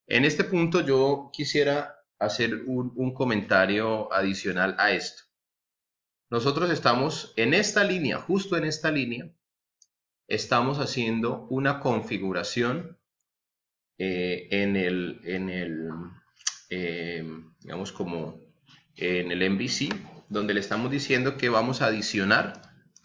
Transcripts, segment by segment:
En este punto yo quisiera hacer un comentario adicional a esto. Nosotros estamos en esta línea, justo en esta línea, estamos haciendo una configuración digamos como en el MVC, donde le estamos diciendo que vamos a adicionar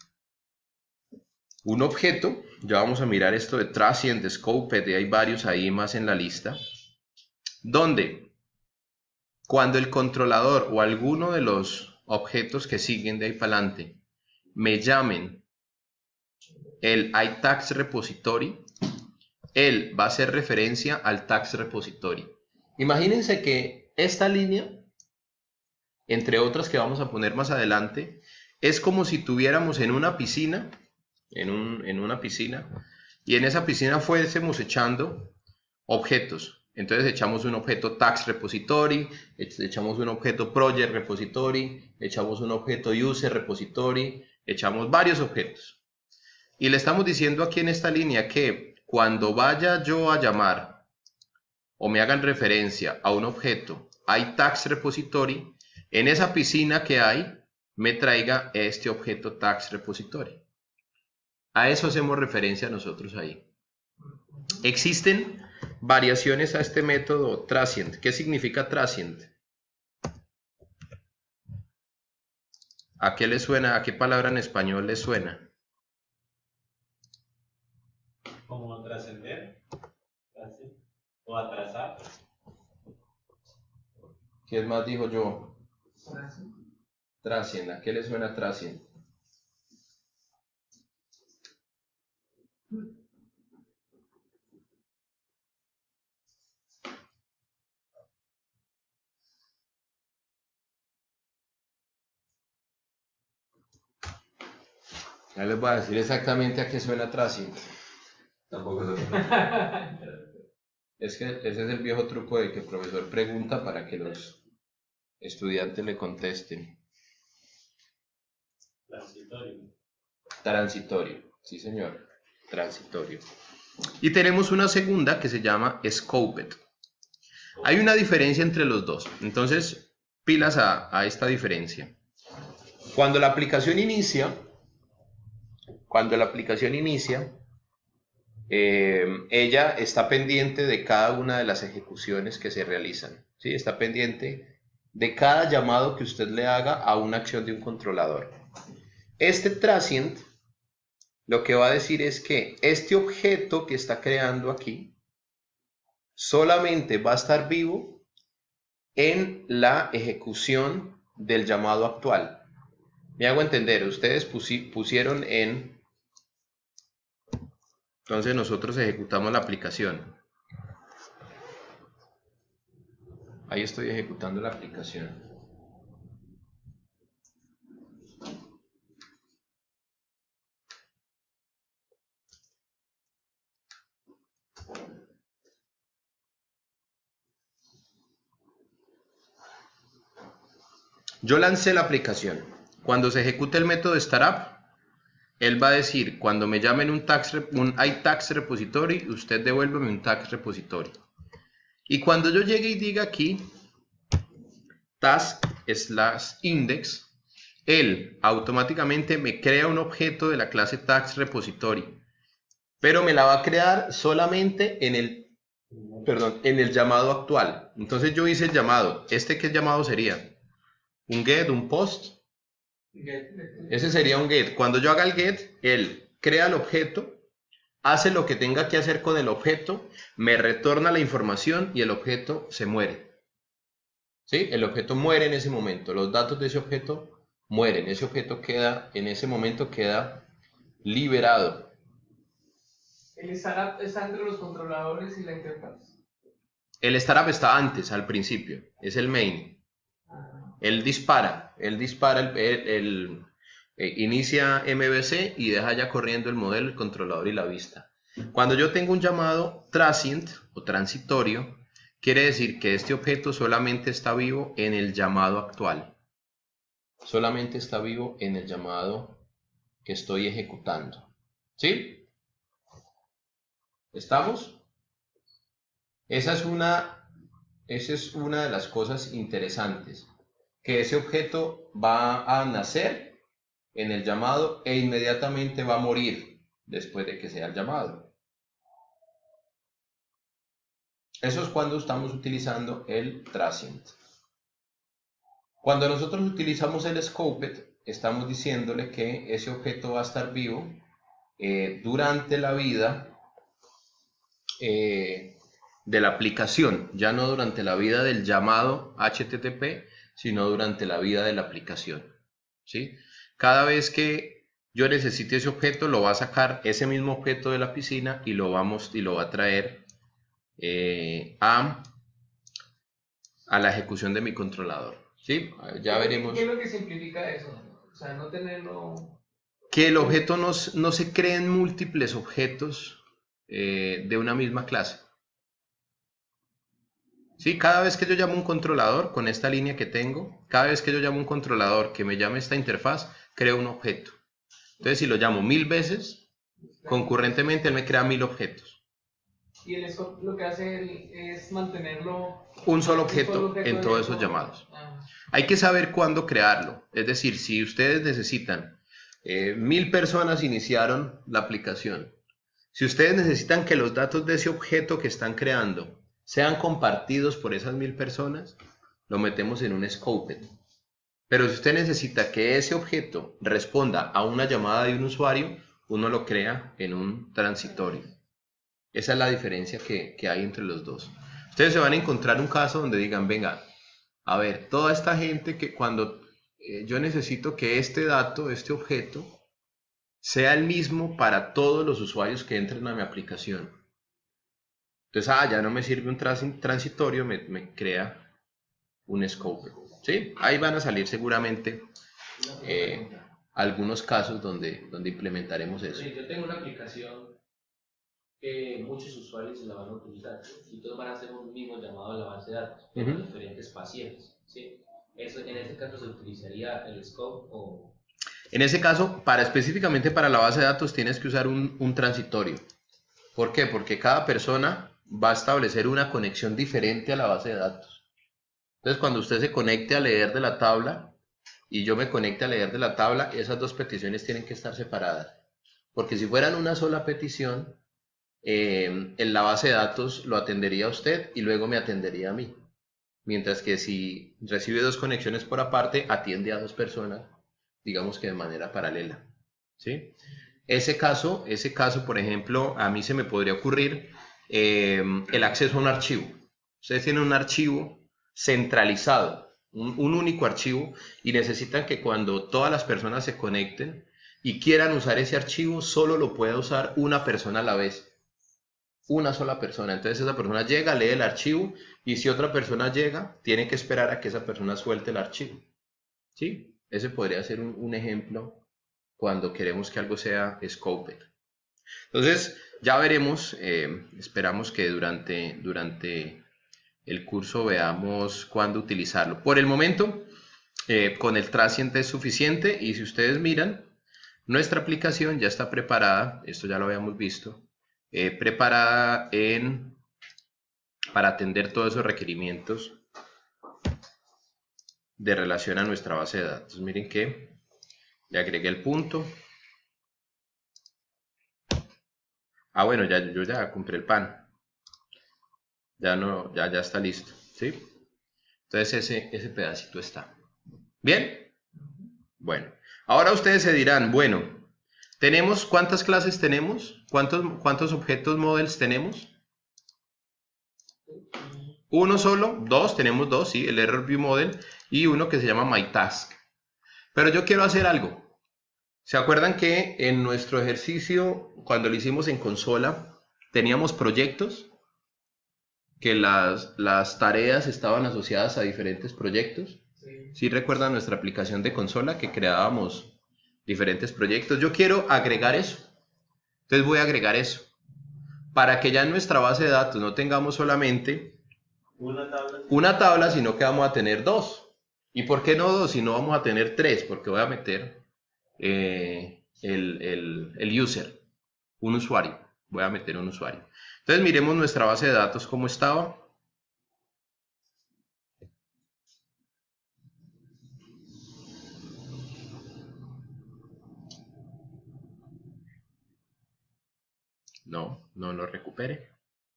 un objeto. Ya vamos a mirar esto de Transient, de Scoped, y hay varios ahí más en la lista, donde cuando el controlador o alguno de los objetos que siguen de ahí para adelante me llamen el iTags repository, él va a hacer referencia al tags repository. Imagínense que esta línea, entre otras que vamos a poner más adelante, es como si tuviéramos en una piscina, en una piscina, y en esa piscina fuésemos echando objetos. Entonces echamos un objeto tags repository, echamos un objeto project repository, echamos un objeto user repository, echamos varios objetos. Y le estamos diciendo aquí en esta línea que cuando vaya yo a llamar o me hagan referencia a un objeto iTags repository, en esa piscina que hay me traiga este objeto tags repository. A eso hacemos referencia nosotros ahí. Existen variaciones a este método Transient. ¿Qué significa Transient? ¿A qué le suena? ¿A qué palabra en español le suena? Como trascender o atrasar. ¿Qué más dijo yo? Transient. ¿A qué le suena Transient? Ya les voy a decir exactamente a qué suena Transient. Tampoco sé. Es que ese es el viejo truco de que el profesor pregunta para que los estudiantes le contesten. Transitorio. Transitorio, sí señor, transitorio. Y tenemos una segunda que se llama Scoped. Hay una diferencia entre los dos, entonces pilas a esta diferencia. Cuando la aplicación inicia, ella está pendiente de cada una de las ejecuciones que se realizan, ¿sí? Está pendiente de cada llamado que usted le haga a una acción de un controlador. Este transient lo que va a decir es que este objeto que está creando aquí solamente va a estar vivo en la ejecución del llamado actual. Me hago entender, ustedes pusieron en... Entonces nosotros ejecutamos la aplicación. Ahí estoy ejecutando la aplicación. Yo lancé la aplicación. Cuando se ejecute el método startup, él va a decir, cuando me llamen un iTags repository, usted devuélveme un tags repository. Y cuando yo llegue y diga aquí, task/index, él automáticamente me crea un objeto de la clase tags repository, pero me la va a crear solamente en el llamado actual. Entonces yo hice el llamado. ¿Qué llamado sería? ¿Un get? ¿Un post? Ese sería un get. Cuando yo haga el get, él crea el objeto, hace lo que tenga que hacer con el objeto, me retorna la información y el objeto se muere. ¿Sí? El objeto muere en ese momento. Los datos de ese objeto mueren. Ese objeto en ese momento queda liberado. ¿El startup está entre los controladores y la interfaz? El startup está antes, al principio. Es el main. Él dispara, inicia MVC y deja ya corriendo el modelo, el controlador y la vista. Cuando yo tengo un llamado transient o transitorio, quiere decir que este objeto solamente está vivo en el llamado actual. Solamente está vivo en el llamado que estoy ejecutando. ¿Sí? ¿Estamos? Esa es una Esa es una de las cosas interesantes, que ese objeto va a nacer en el llamado e inmediatamente va a morir después de que sea el llamado. Eso es cuando estamos utilizando el transient. Cuando nosotros utilizamos el scoped, estamos diciéndole que ese objeto va a estar vivo durante la vida de la aplicación, ya no durante la vida del llamado HTTP, sino durante la vida de la aplicación, ¿sí? Cada vez que yo necesite ese objeto, lo va a sacar ese mismo objeto de la piscina y lo va a traer a la ejecución de mi controlador, ¿sí? Ya veremos. ¿Qué es lo que simplifica eso? O sea, no tenerlo... Que el objeto no se creen múltiples objetos de una misma clase. ¿Sí? Cada vez que yo llamo un controlador con esta línea que tengo, cada vez que yo llamo un controlador que me llame esta interfaz, creo un objeto. Entonces, si lo llamo 1000 veces, concurrentemente él me crea 1000 objetos. Y el scope lo que hace es mantenerlo... Un solo objeto en todos esos llamados. Hay que saber cuándo crearlo. Es decir, si ustedes necesitan, 1000 personas iniciaron la aplicación. Si ustedes necesitan que los datos de ese objeto que están creando sean compartidos por esas 1000 personas, lo metemos en un scoped. Pero si usted necesita que ese objeto responda a una llamada de un usuario, uno lo crea en un transitorio. Esa es la diferencia que hay entre los dos. Ustedes se van a encontrar un caso donde digan, venga, a ver, toda esta gente que cuando yo necesito que este dato, este objeto, sea el mismo para todos los usuarios que entren a mi aplicación. Entonces, ya no me sirve un transitorio, me crea un scope. ¿Sí? Ahí van a salir seguramente algunos casos donde implementaremos eso. Sí, yo tengo una aplicación que muchos usuarios la van a utilizar y todos van a hacer un mismo llamado a la base de datos con diferentes pacientes. ¿Sí? Eso, en este caso, ¿se utilizaría el scope o...? En ese caso, específicamente para la base de datos, tienes que usar un transitorio. ¿Por qué? Porque cada persona va a establecer una conexión diferente a la base de datos. Entonces, cuando usted se conecte a leer de la tabla y yo me conecte a leer de la tabla, esas dos peticiones tienen que estar separadas. Porque si fueran una sola petición, en la base de datos lo atendería a usted y luego me atendería a mí. Mientras que si recibe dos conexiones por aparte, atiende a dos personas, digamos que de manera paralela. ¿Sí? Ese caso, por ejemplo, a mí se me podría ocurrir el acceso a un archivo. Ustedes tienen un archivo centralizado, un único archivo, y necesitan que cuando todas las personas se conecten y quieran usar ese archivo, solo lo pueda usar una persona a la vez. Una sola persona. Entonces esa persona llega, lee el archivo, y si otra persona llega, tiene que esperar a que esa persona suelte el archivo. ¿Sí? Ese podría ser un ejemplo cuando queremos que algo sea scoped. Entonces, ya veremos, esperamos que durante el curso veamos cuándo utilizarlo. Por el momento, con el transient es suficiente, y si ustedes miran, nuestra aplicación ya está preparada, esto ya lo habíamos visto, preparada para atender todos esos requerimientos de relación a nuestra base de datos. Miren que le agregué el punto. Bueno, yo ya compré el pan. Ya está listo, ¿sí? Entonces ese pedacito está. ¿Bien? Bueno, ahora ustedes se dirán, bueno, ¿cuántas clases tenemos? ¿Cuántos objetos models tenemos? ¿Uno solo? ¿Dos? Tenemos dos, sí, el Error View Model y uno que se llama MyTask. Pero yo quiero hacer algo. ¿Se acuerdan que en nuestro ejercicio, cuando lo hicimos en consola, teníamos proyectos? Que las tareas estaban asociadas a diferentes proyectos. ¿Sí recuerdan nuestra aplicación de consola que creábamos diferentes proyectos? Yo quiero agregar eso. Entonces voy a agregar eso. Para que ya en nuestra base de datos no tengamos solamente una tabla, sino que vamos a tener dos. ¿Y por qué no dos? Si no vamos a tener tres, porque voy a meter el user, un usuario. Voy a meter un usuario. Entonces miremos nuestra base de datos cómo estaba. No lo recupere.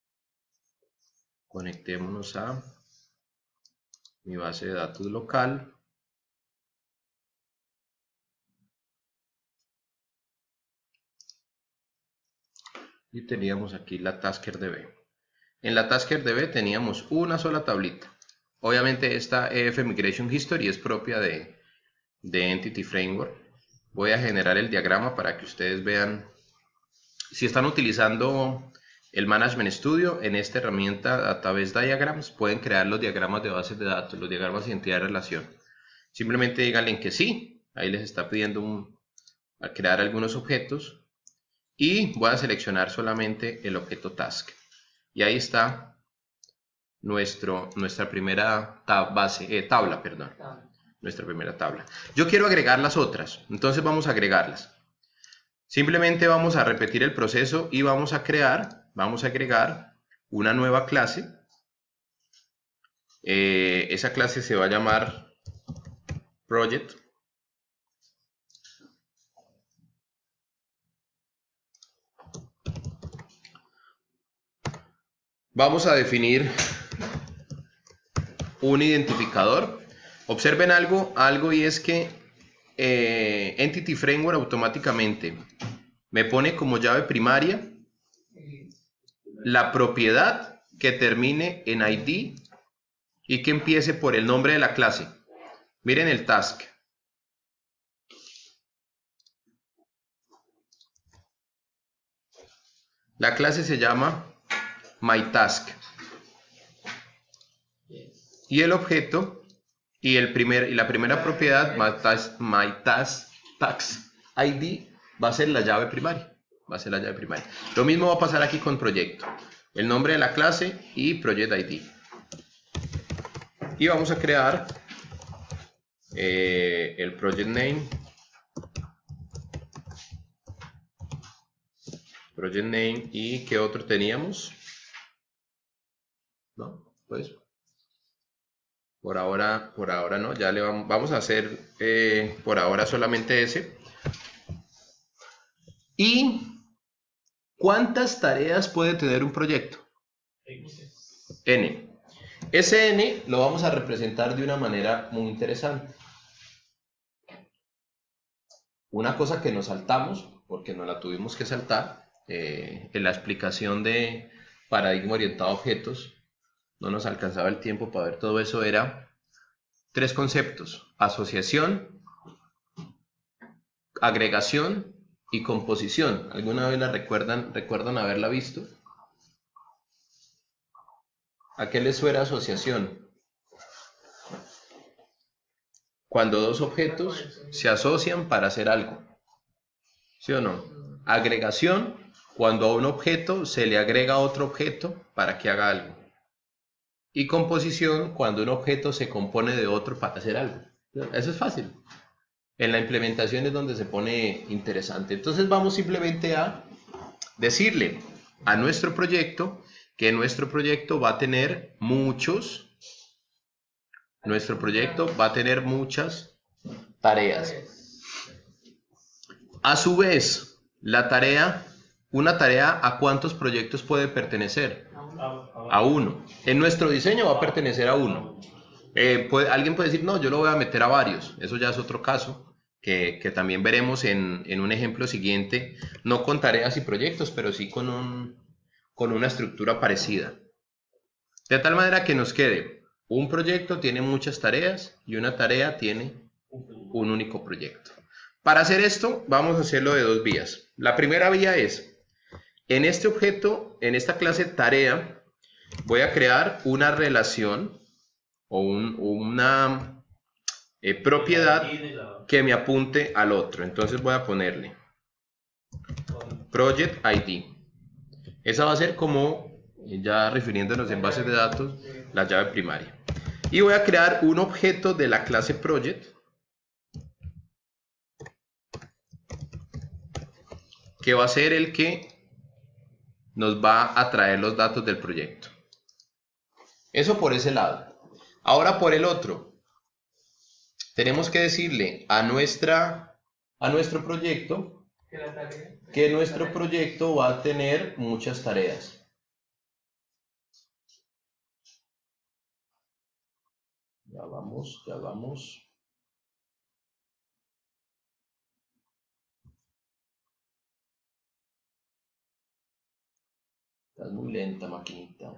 Conectémonos a mi base de datos local. Y teníamos aquí la TaskerDB. En la TaskerDB teníamos una sola tablita. Obviamente esta EF Migration History es propia de Entity Framework. Voy a generar el diagrama para que ustedes vean. Si están utilizando el Management Studio, en esta herramienta Database Diagrams pueden crear los diagramas de bases de datos, los diagramas de identidad de relación. Simplemente díganle en que sí. Ahí les está pidiendo a crear algunos objetos. Y voy a seleccionar solamente el objeto task. Y ahí está nuestra primera tabla. Nuestra primera tabla. Yo quiero agregar las otras, entonces vamos a agregarlas. Simplemente vamos a repetir el proceso y vamos a agregar una nueva clase. Esa clase se va a llamar Project. Vamos a definir un identificador. Observen algo y es que Entity Framework automáticamente me pone como llave primaria la propiedad que termine en ID y que empiece por el nombre de la clase. Miren el task. La clase se llama MyTask. Y el objeto y la primera propiedad, MyTask ID, va a ser la llave primaria. Lo mismo va a pasar aquí con proyecto. El nombre de la clase y Project ID. Y vamos a crear el Project Name. ¿Y qué otro teníamos? ¿No? Pues por ahora no, ya le vamos a hacer por ahora solamente ese. ¿Y cuántas tareas puede tener un proyecto? N. Ese N lo vamos a representar de una manera muy interesante. Una cosa que nos saltamos, porque nos la tuvimos que saltar, en la explicación de paradigma orientado a objetos, no nos alcanzaba el tiempo para ver todo eso, era 3 conceptos: asociación, agregación y composición. ¿Alguna vez la recuerdan haberla visto? ¿A qué les suena asociación? Cuando dos objetos se asocian para hacer algo. ¿Sí o no? Agregación, cuando a un objeto se le agrega otro objeto para que haga algo. Y composición, cuando un objeto se compone de otro para hacer algo. Eso es fácil. En la implementación es donde se pone interesante. Entonces vamos simplemente a decirle a nuestro proyecto que nuestro proyecto va a tener muchas tareas. A su vez, una tarea, ¿a cuántos proyectos puede pertenecer? A uno. En nuestro diseño va a pertenecer a uno. Alguien puede decir, no, yo lo voy a meter a varios. Eso ya es otro caso que también veremos en un ejemplo siguiente, no con tareas y proyectos, pero sí con una estructura parecida. De tal manera que nos quede, un proyecto tiene muchas tareas y una tarea tiene un único proyecto. Para hacer esto, vamos a hacerlo de 2 vías. La primera vía es, en este objeto, en esta clase tarea, voy a crear una relación o una propiedad que me apunte al otro. Entonces voy a ponerle Project ID. Esa va a ser como, ya refiriéndonos en bases de datos, la llave primaria. Y voy a crear un objeto de la clase Project que va a ser el que nos va a traer los datos del proyecto. Eso por ese lado. Ahora por el otro, tenemos que decirle a nuestro proyecto Que la tarea. que nuestro proyecto va a tener muchas tareas. Ya vamos, ya vamos. Estás muy lenta, maquinita.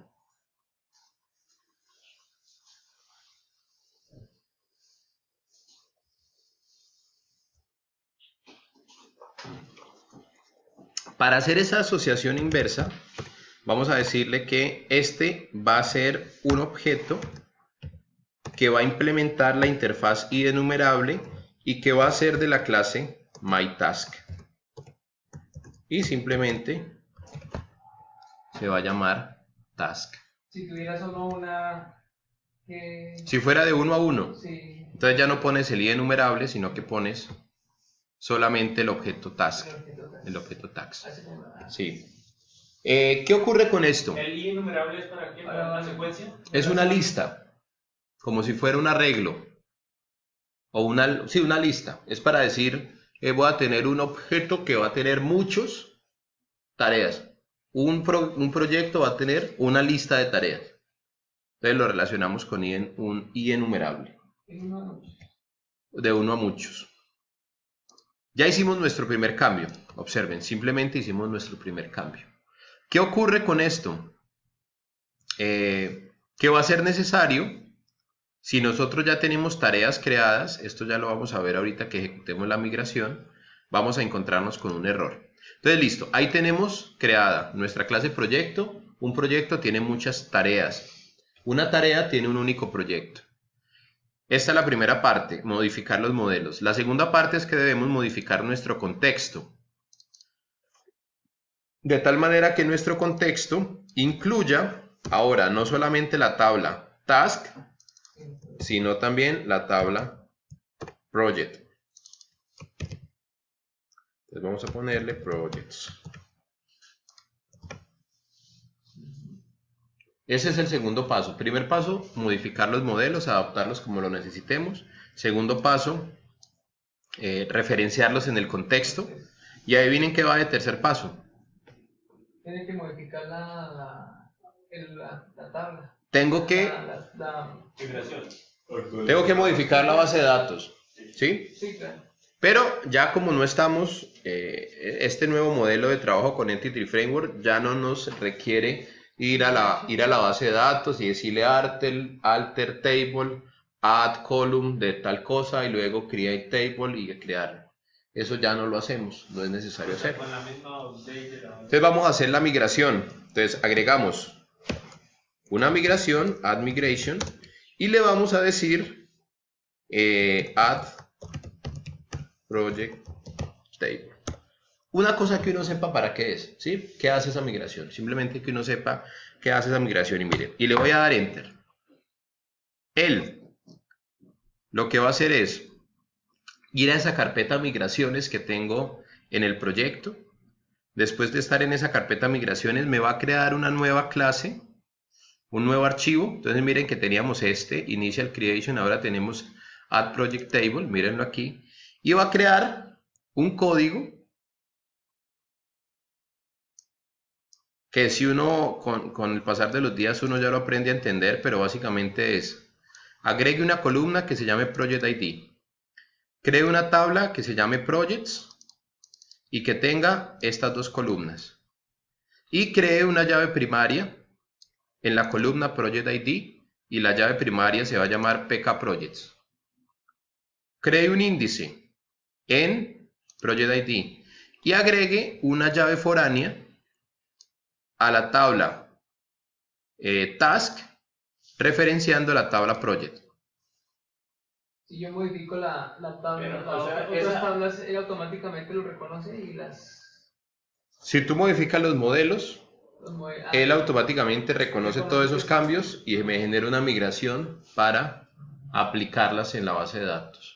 Para hacer esa asociación inversa, vamos a decirle que este va a ser un objeto que va a implementar la interfaz IDEnumerable y que va a ser de la clase MyTask. Y simplemente se va a llamar task. Si tuviera solo una. Si fuera de 1 a 1, Sí. entonces ya no pones el IDEnumerable, sino que pones solamente el objeto task. El objeto task. Sí. ¿Qué ocurre con esto? ¿El i enumerable es para qué? ¿Para una secuencia? Es una lista, como si fuera un arreglo. O una lista. Es para decir, voy a tener un objeto que va a tener muchas tareas. Un proyecto va a tener una lista de tareas. Entonces lo relacionamos con un IEnumerable. De 1 a muchos. Ya hicimos nuestro primer cambio. Observen, simplemente hicimos nuestro primer cambio. ¿Qué ocurre con esto? Que va a ser necesario, si nosotros ya tenemos tareas creadas, esto ya lo vamos a ver ahorita que ejecutemos la migración, vamos a encontrarnos con un error. Entonces, listo, ahí tenemos creada nuestra clase proyecto. Un proyecto tiene muchas tareas. Una tarea tiene un único proyecto. Esta es la primera parte, modificar los modelos. La segunda parte es que debemos modificar nuestro contexto. De tal manera que nuestro contexto incluya ahora no solamente la tabla task, sino también la tabla project. Entonces vamos a ponerle projects. Ese es el segundo paso. Primer paso, modificar los modelos, adaptarlos como lo necesitemos. Segundo paso, referenciarlos en el contexto. Y adivinen qué va de tercer paso. Tiene que modificar la tabla. Tengo que Migración. modificar la base de datos. ¿Sí? Sí, claro. Pero ya como no estamos, este nuevo modelo de trabajo con Entity Framework ya no nos requiere ir a la base de datos y decirle alter table, add column de tal cosa y luego create table y crear. Eso ya no lo hacemos, no es necesario hacer. Con la misma update de la... Entonces vamos a hacer la migración. Entonces agregamos una migración, add migration, y le vamos a decir add project table. Una cosa que uno sepa para qué es, ¿sí? ¿Qué hace esa migración? Simplemente que uno sepa qué hace esa migración y miren, y le voy a dar enter. Él lo que va a hacer es ir a esa carpeta migraciones que tengo en el proyecto. Después de estar en esa carpeta migraciones me va a crear una nueva clase, un nuevo archivo. Entonces miren que teníamos initial creation, ahora tenemos add project table, mírenlo aquí, y va a crear un código que si uno con el pasar de los días uno ya lo aprende a entender, pero básicamente es: agregue una columna que se llame project ID, cree una tabla que se llame projects y que tenga estas dos columnas, y cree una llave primaria en la columna project ID y la llave primaria se va a llamar pk projects. Cree un índice en project ID y agregue una llave foránea a la tabla task referenciando la tabla project. Si yo modifico la tabla, Pero, o sea, otras tablas, él automáticamente lo reconoce y las... Si tú modificas los modelos, él Ah, automáticamente reconoce todos esos cambios y me genera una migración para aplicarlas en la base de datos.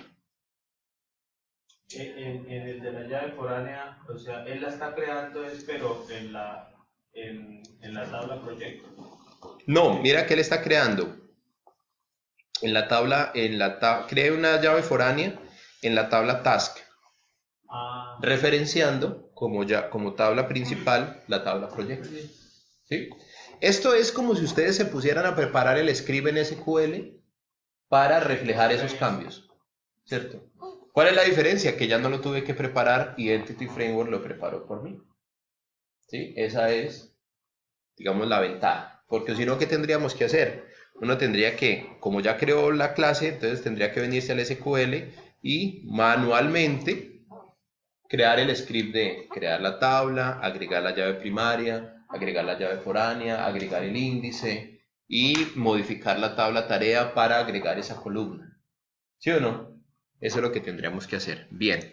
En el de la llave foránea, o sea, él la está creando, pero en la tabla proyecto. No, mira que él está creando en la tabla, crea una llave foránea en la tabla task. Ah, referenciando como tabla principal la tabla proyecto. ¿Sí? Esto es como si ustedes se pusieran a preparar el script en SQL para reflejar esos cambios, ¿cierto? ¿Cuál es la diferencia? Que ya no lo tuve que preparar y Entity Framework lo preparó por mí. ¿Sí? Esa es, digamos, la ventaja. Porque si no, ¿qué tendríamos que hacer? Uno tendría que, como ya creó la clase, entonces tendría que venirse al SQL y manualmente crear el script de crear la tabla, agregar la llave primaria, agregar la llave foránea, agregar el índice y modificar la tabla tarea para agregar esa columna. ¿Sí o no? Eso es lo que tendríamos que hacer. Bien.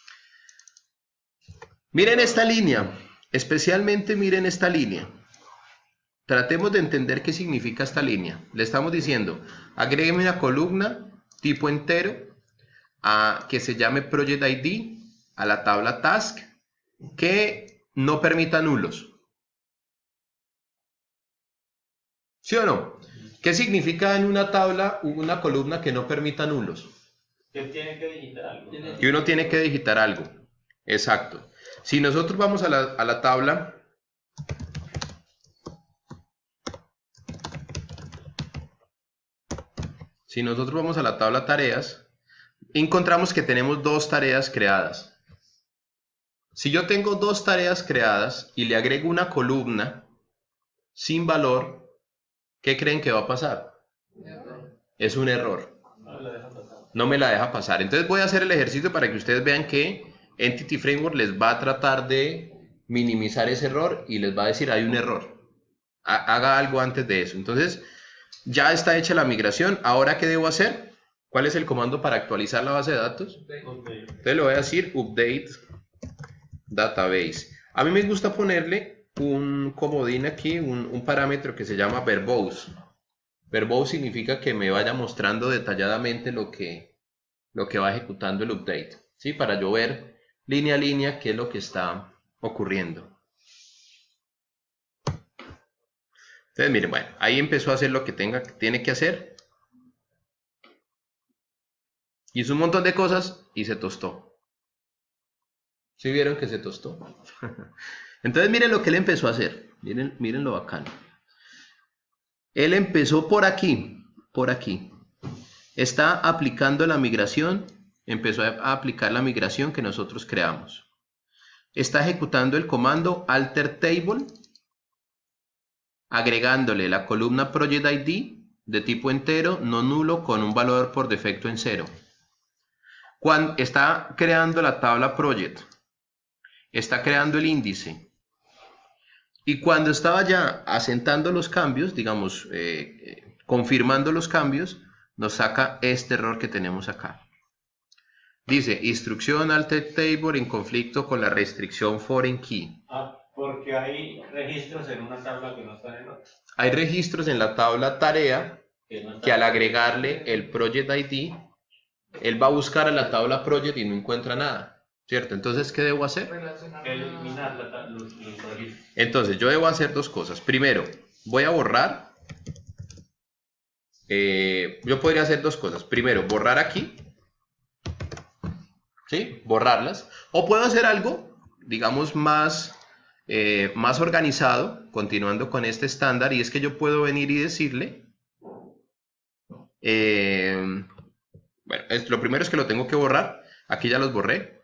Miren esta línea. Especialmente miren esta línea. Tratemos de entender qué significa esta línea. Le estamos diciendo, agrégueme una columna tipo entero que se llame Project ID a la tabla Task que no permita nulos. ¿Sí o no? ¿Qué significa en una tabla una columna que no permita nulos? Que tiene que digitar algo. Que uno tiene que digitar algo. Exacto. Si nosotros vamos a la tabla, si nosotros vamos a la tabla tareas, encontramos que tenemos dos tareas creadas. Si yo tengo dos tareas creadas y le agrego una columna sin valor, ¿qué creen que va a pasar? Es un error. No me la deja pasar. Entonces voy a hacer el ejercicio para que ustedes vean que Entity Framework les va a tratar de minimizar ese error y les va a decir hay un error. Haga algo antes de eso. Entonces ya está hecha la migración. ¿Ahora qué debo hacer? ¿Cuál es el comando para actualizar la base de datos? Entonces le voy a decir update database. A mí me gusta ponerle un comodín aquí, un parámetro que se llama verbose. Verbose significa que me vaya mostrando detalladamente lo que va ejecutando el update, ¿sí? Para yo ver línea a línea qué es lo que está ocurriendo. Entonces miren, bueno, ahí empezó a hacer lo que tiene que hacer. Hizo un montón de cosas y se tostó. ¿Sí vieron que se tostó? Entonces miren lo que él empezó a hacer. Miren lo bacano. Él empezó por aquí. Está aplicando la migración. Empezó a aplicar la migración que nosotros creamos. Está ejecutando el comando alter table, agregándole la columna project ID de tipo entero, no nulo, con un valor por defecto en 0. Cuando está creando la tabla project, está creando el índice. Y cuando estaba ya asentando los cambios, digamos, confirmando los cambios, nos saca este error que tenemos acá. Dice, instrucción alter table en conflicto con la restricción foreign key. Porque hay registros en una tabla que no están en otra. Hay registros en la tabla tarea que al agregarle el project ID, él va a buscar a la tabla project y no encuentra nada, ¿cierto? Entonces, ¿qué debo hacer? Eliminar los registros. Entonces, yo debo hacer dos cosas. Primero, voy a borrar. Yo podría hacer dos cosas. Primero, borrar aquí. ¿Sí? Borrarlas. O puedo hacer algo, digamos, más organizado, continuando con este estándar, y es que yo puedo venir y decirle, bueno, lo primero es que lo tengo que borrar. Aquí ya los borré.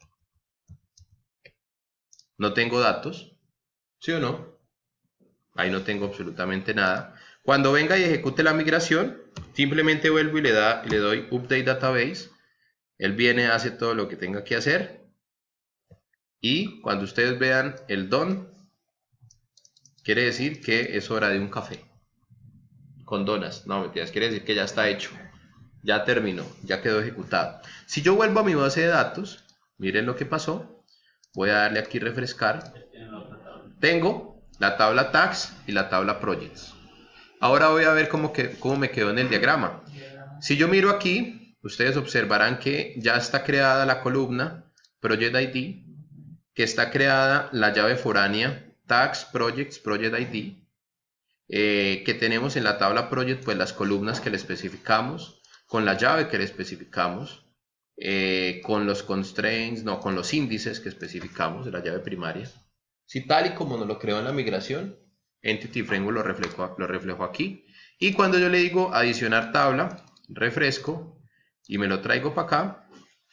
No tengo datos, ¿sí o no? Ahí no tengo absolutamente nada. Cuando venga y ejecute la migración, simplemente vuelvo y le doy update database. Él viene, hace todo lo que tenga que hacer. Y cuando ustedes vean el done, quiere decir que es hora de un café. Con donas. No, mentiras, quiere decir que ya está hecho. Ya terminó, ya quedó ejecutado. Si yo vuelvo a mi base de datos, miren lo que pasó. Voy a darle aquí refrescar. Tengo la tabla tags y la tabla projects. Ahora voy a ver cómo me quedó en el diagrama. Si yo miro aquí, ustedes observarán que ya está creada la columna Project ID, que está creada la llave foránea Tags, Projects, Project ID, que tenemos en la tabla Project pues las columnas que le especificamos, con la llave que le especificamos, con los constraints, no, con los índices que especificamos de la llave primaria. Si tal y como nos lo creó en la migración, Entity Framework lo reflejo aquí. Y cuando yo le digo adicionar tabla, refresco y me lo traigo para acá,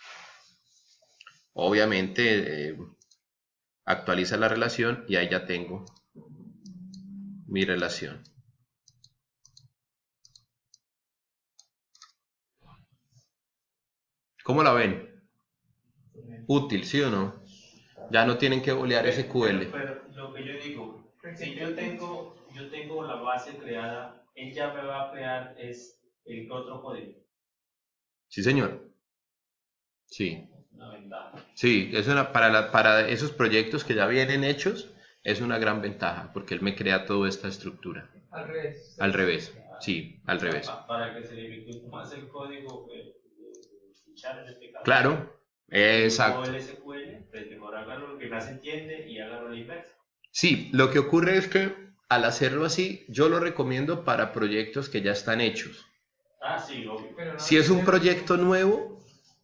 obviamente actualiza la relación y ahí ya tengo mi relación. ¿Cómo la ven? Útil, ¿sí o no? Ya no tienen que bolear SQL. Pero lo que yo digo, si yo tengo la base creada, él ya me va a crear el otro código. Sí, señor. Sí. Una ventaja. Sí, es para esos proyectos que ya vienen hechos, es una gran ventaja, porque él me crea toda esta estructura. Al revés. Al revés, sí, al revés. Para que se dificulte más el código de fichar en este caso. Claro, exacto. El SQL, pues mejor hágalo lo que más entiende y hágalo a la inversa. Sí, lo que ocurre es que al hacerlo así, yo lo recomiendo para proyectos que ya están hechos. Ah, sí, obvio. Pero no, Si es un proyecto nuevo,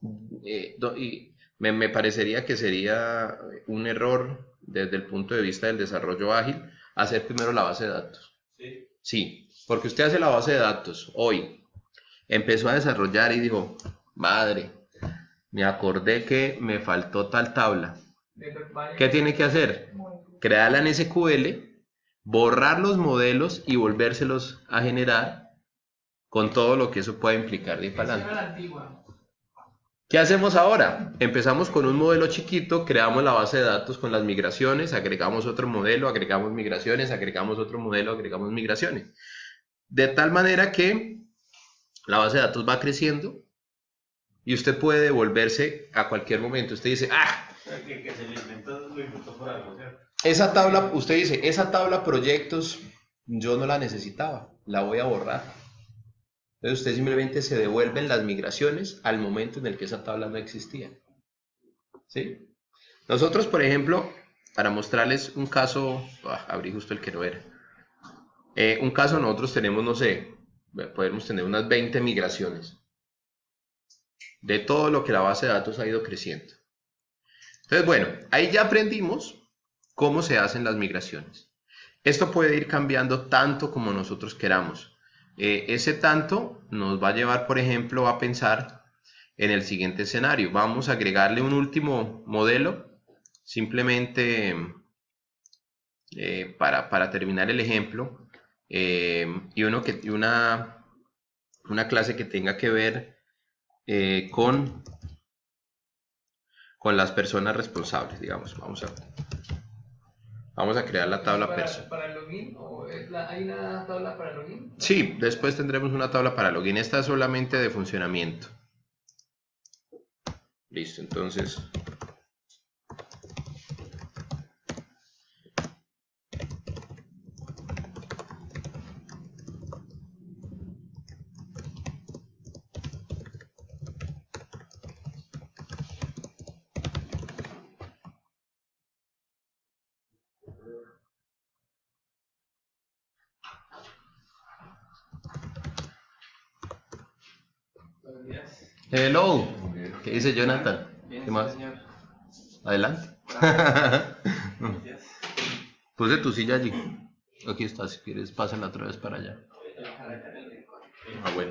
me parecería que sería un error desde el punto de vista del desarrollo ágil hacer primero la base de datos. Sí. Sí, porque usted hace la base de datos hoy, empezó a desarrollar y dijo, madre, me acordé que me faltó tal tabla. ¿Qué tiene que hacer? Crearla en SQL, borrar los modelos y volvérselos a generar con todo lo que eso puede implicar de ahí para adelante. ¿Qué hacemos ahora? Empezamos con un modelo chiquito, creamos la base de datos con las migraciones, agregamos otro modelo, agregamos migraciones, agregamos otro modelo, agregamos migraciones. De tal manera que la base de datos va creciendo y usted puede devolverse a cualquier momento. Usted dice, Que se le inventó por algo, ¿cierto? esa tabla, usted dice, esa tabla proyectos yo no la necesitaba, la voy a borrar. Entonces usted simplemente se devuelven las migraciones al momento en el que esa tabla no existía. ¿Sí? Nosotros, por ejemplo, para mostrarles un caso, abrí justo el que no era. Un caso nosotros tenemos, no sé, podemos tener unas 20 migraciones de todo lo que la base de datos ha ido creciendo. Entonces, bueno, ahí ya aprendimos cómo se hacen las migraciones. Esto puede ir cambiando tanto como nosotros queramos. Ese tanto nos va a llevar, por ejemplo, a pensar en el siguiente escenario. Vamos a agregarle un último modelo, simplemente para terminar el ejemplo, y una clase que tenga que ver con las personas responsables, digamos. Vamos a crear la tabla persona. ¿Para el login? ¿O hay una tabla para login? Sí, después tendremos una tabla para login. Esta es solamente de funcionamiento. Listo, entonces. Buenos días. Hello, ¿qué dice Jonathan? Bien, ¿Qué más? señor. Adelante. Buenos días. Puse tu silla allí. Aquí está, si quieres, pásenla otra vez para allá. Ah, bueno.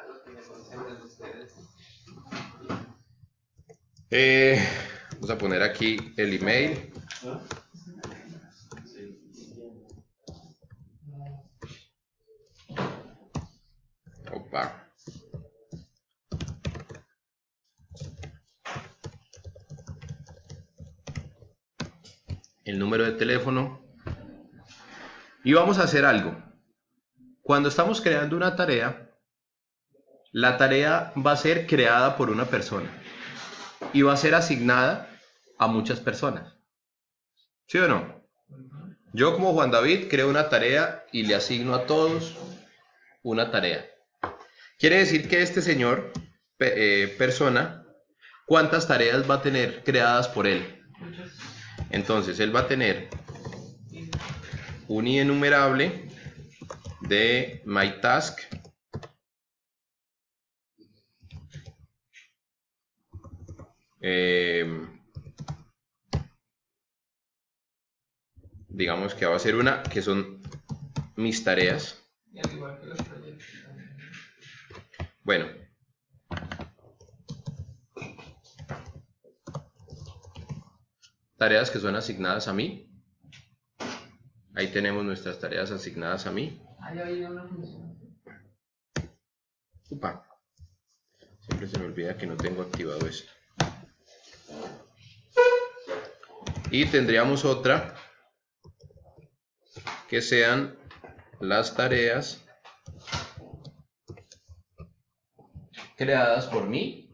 Vamos a poner aquí el email. Opa. El número de teléfono. Y vamos a hacer algo. Cuando estamos creando una tarea, la tarea va a ser creada por una persona y va a ser asignada a muchas personas. ¿Sí o no? Yo como Juan David creo una tarea y le asigno a todos una tarea. Quiere decir que este señor, persona, ¿cuántas tareas va a tener creadas por él? Entonces, él va a tener un enumerable de myTask digamos que va a ser una que son mis tareas. Y al igual que los proyectos también. Bueno, tareas que son asignadas a mí. Ahí tenemos nuestras tareas asignadas a mí. Ah, ya viene una función. Upa. Siempre se me olvida que no tengo activado esto. Y tendríamos otra que sean las tareas creadas por mí.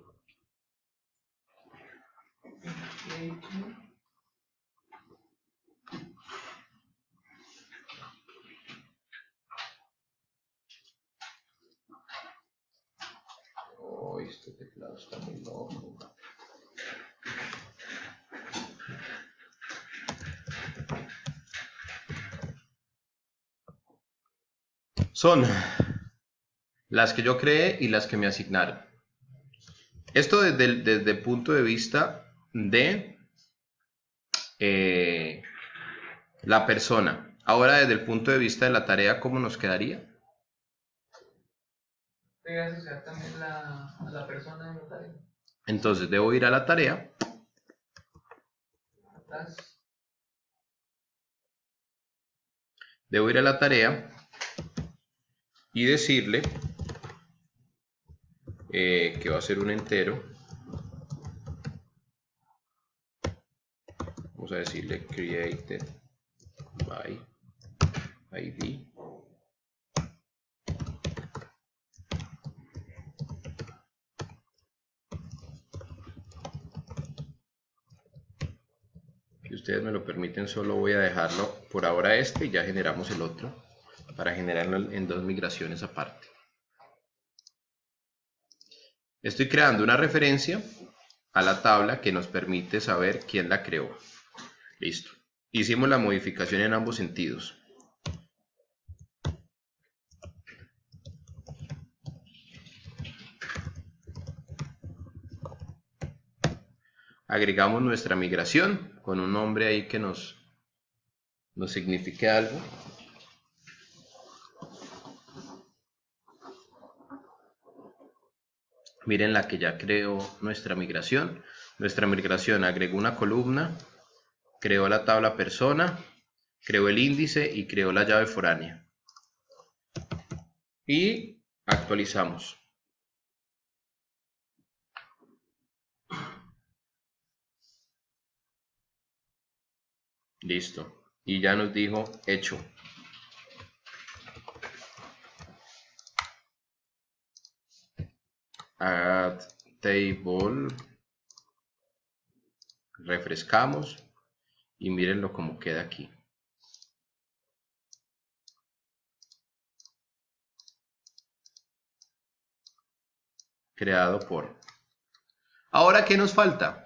Oh, este teclado está muy loco. Son las que yo creé y las que me asignaron. Esto desde el punto de vista de la persona. Ahora desde el punto de vista de la tarea, ¿cómo nos quedaría? Debe asociar también a la persona de la tarea. Entonces debo ir a la tarea. Atrás. Debo ir a la tarea y decirle que va a ser un entero. Vamos a decirle created by ID. Si ustedes me lo permiten, solo voy a dejarlo por ahora este y ya generamos el otro para generarlo en dos migraciones aparte. Estoy creando una referencia a la tabla que nos permite saber quién la creó. Listo. Hicimos la modificación en ambos sentidos. Agregamos nuestra migración con un nombre ahí que nos signifique algo. Miren la que ya creó nuestra migración. Nuestra migración agregó una columna, creó la tabla persona, creó el índice y creó la llave foránea. Y actualizamos. Listo. Y ya nos dijo hecho. Add table. Refrescamos. Y mírenlo como queda aquí. Creado por. Ahora, ¿qué nos falta?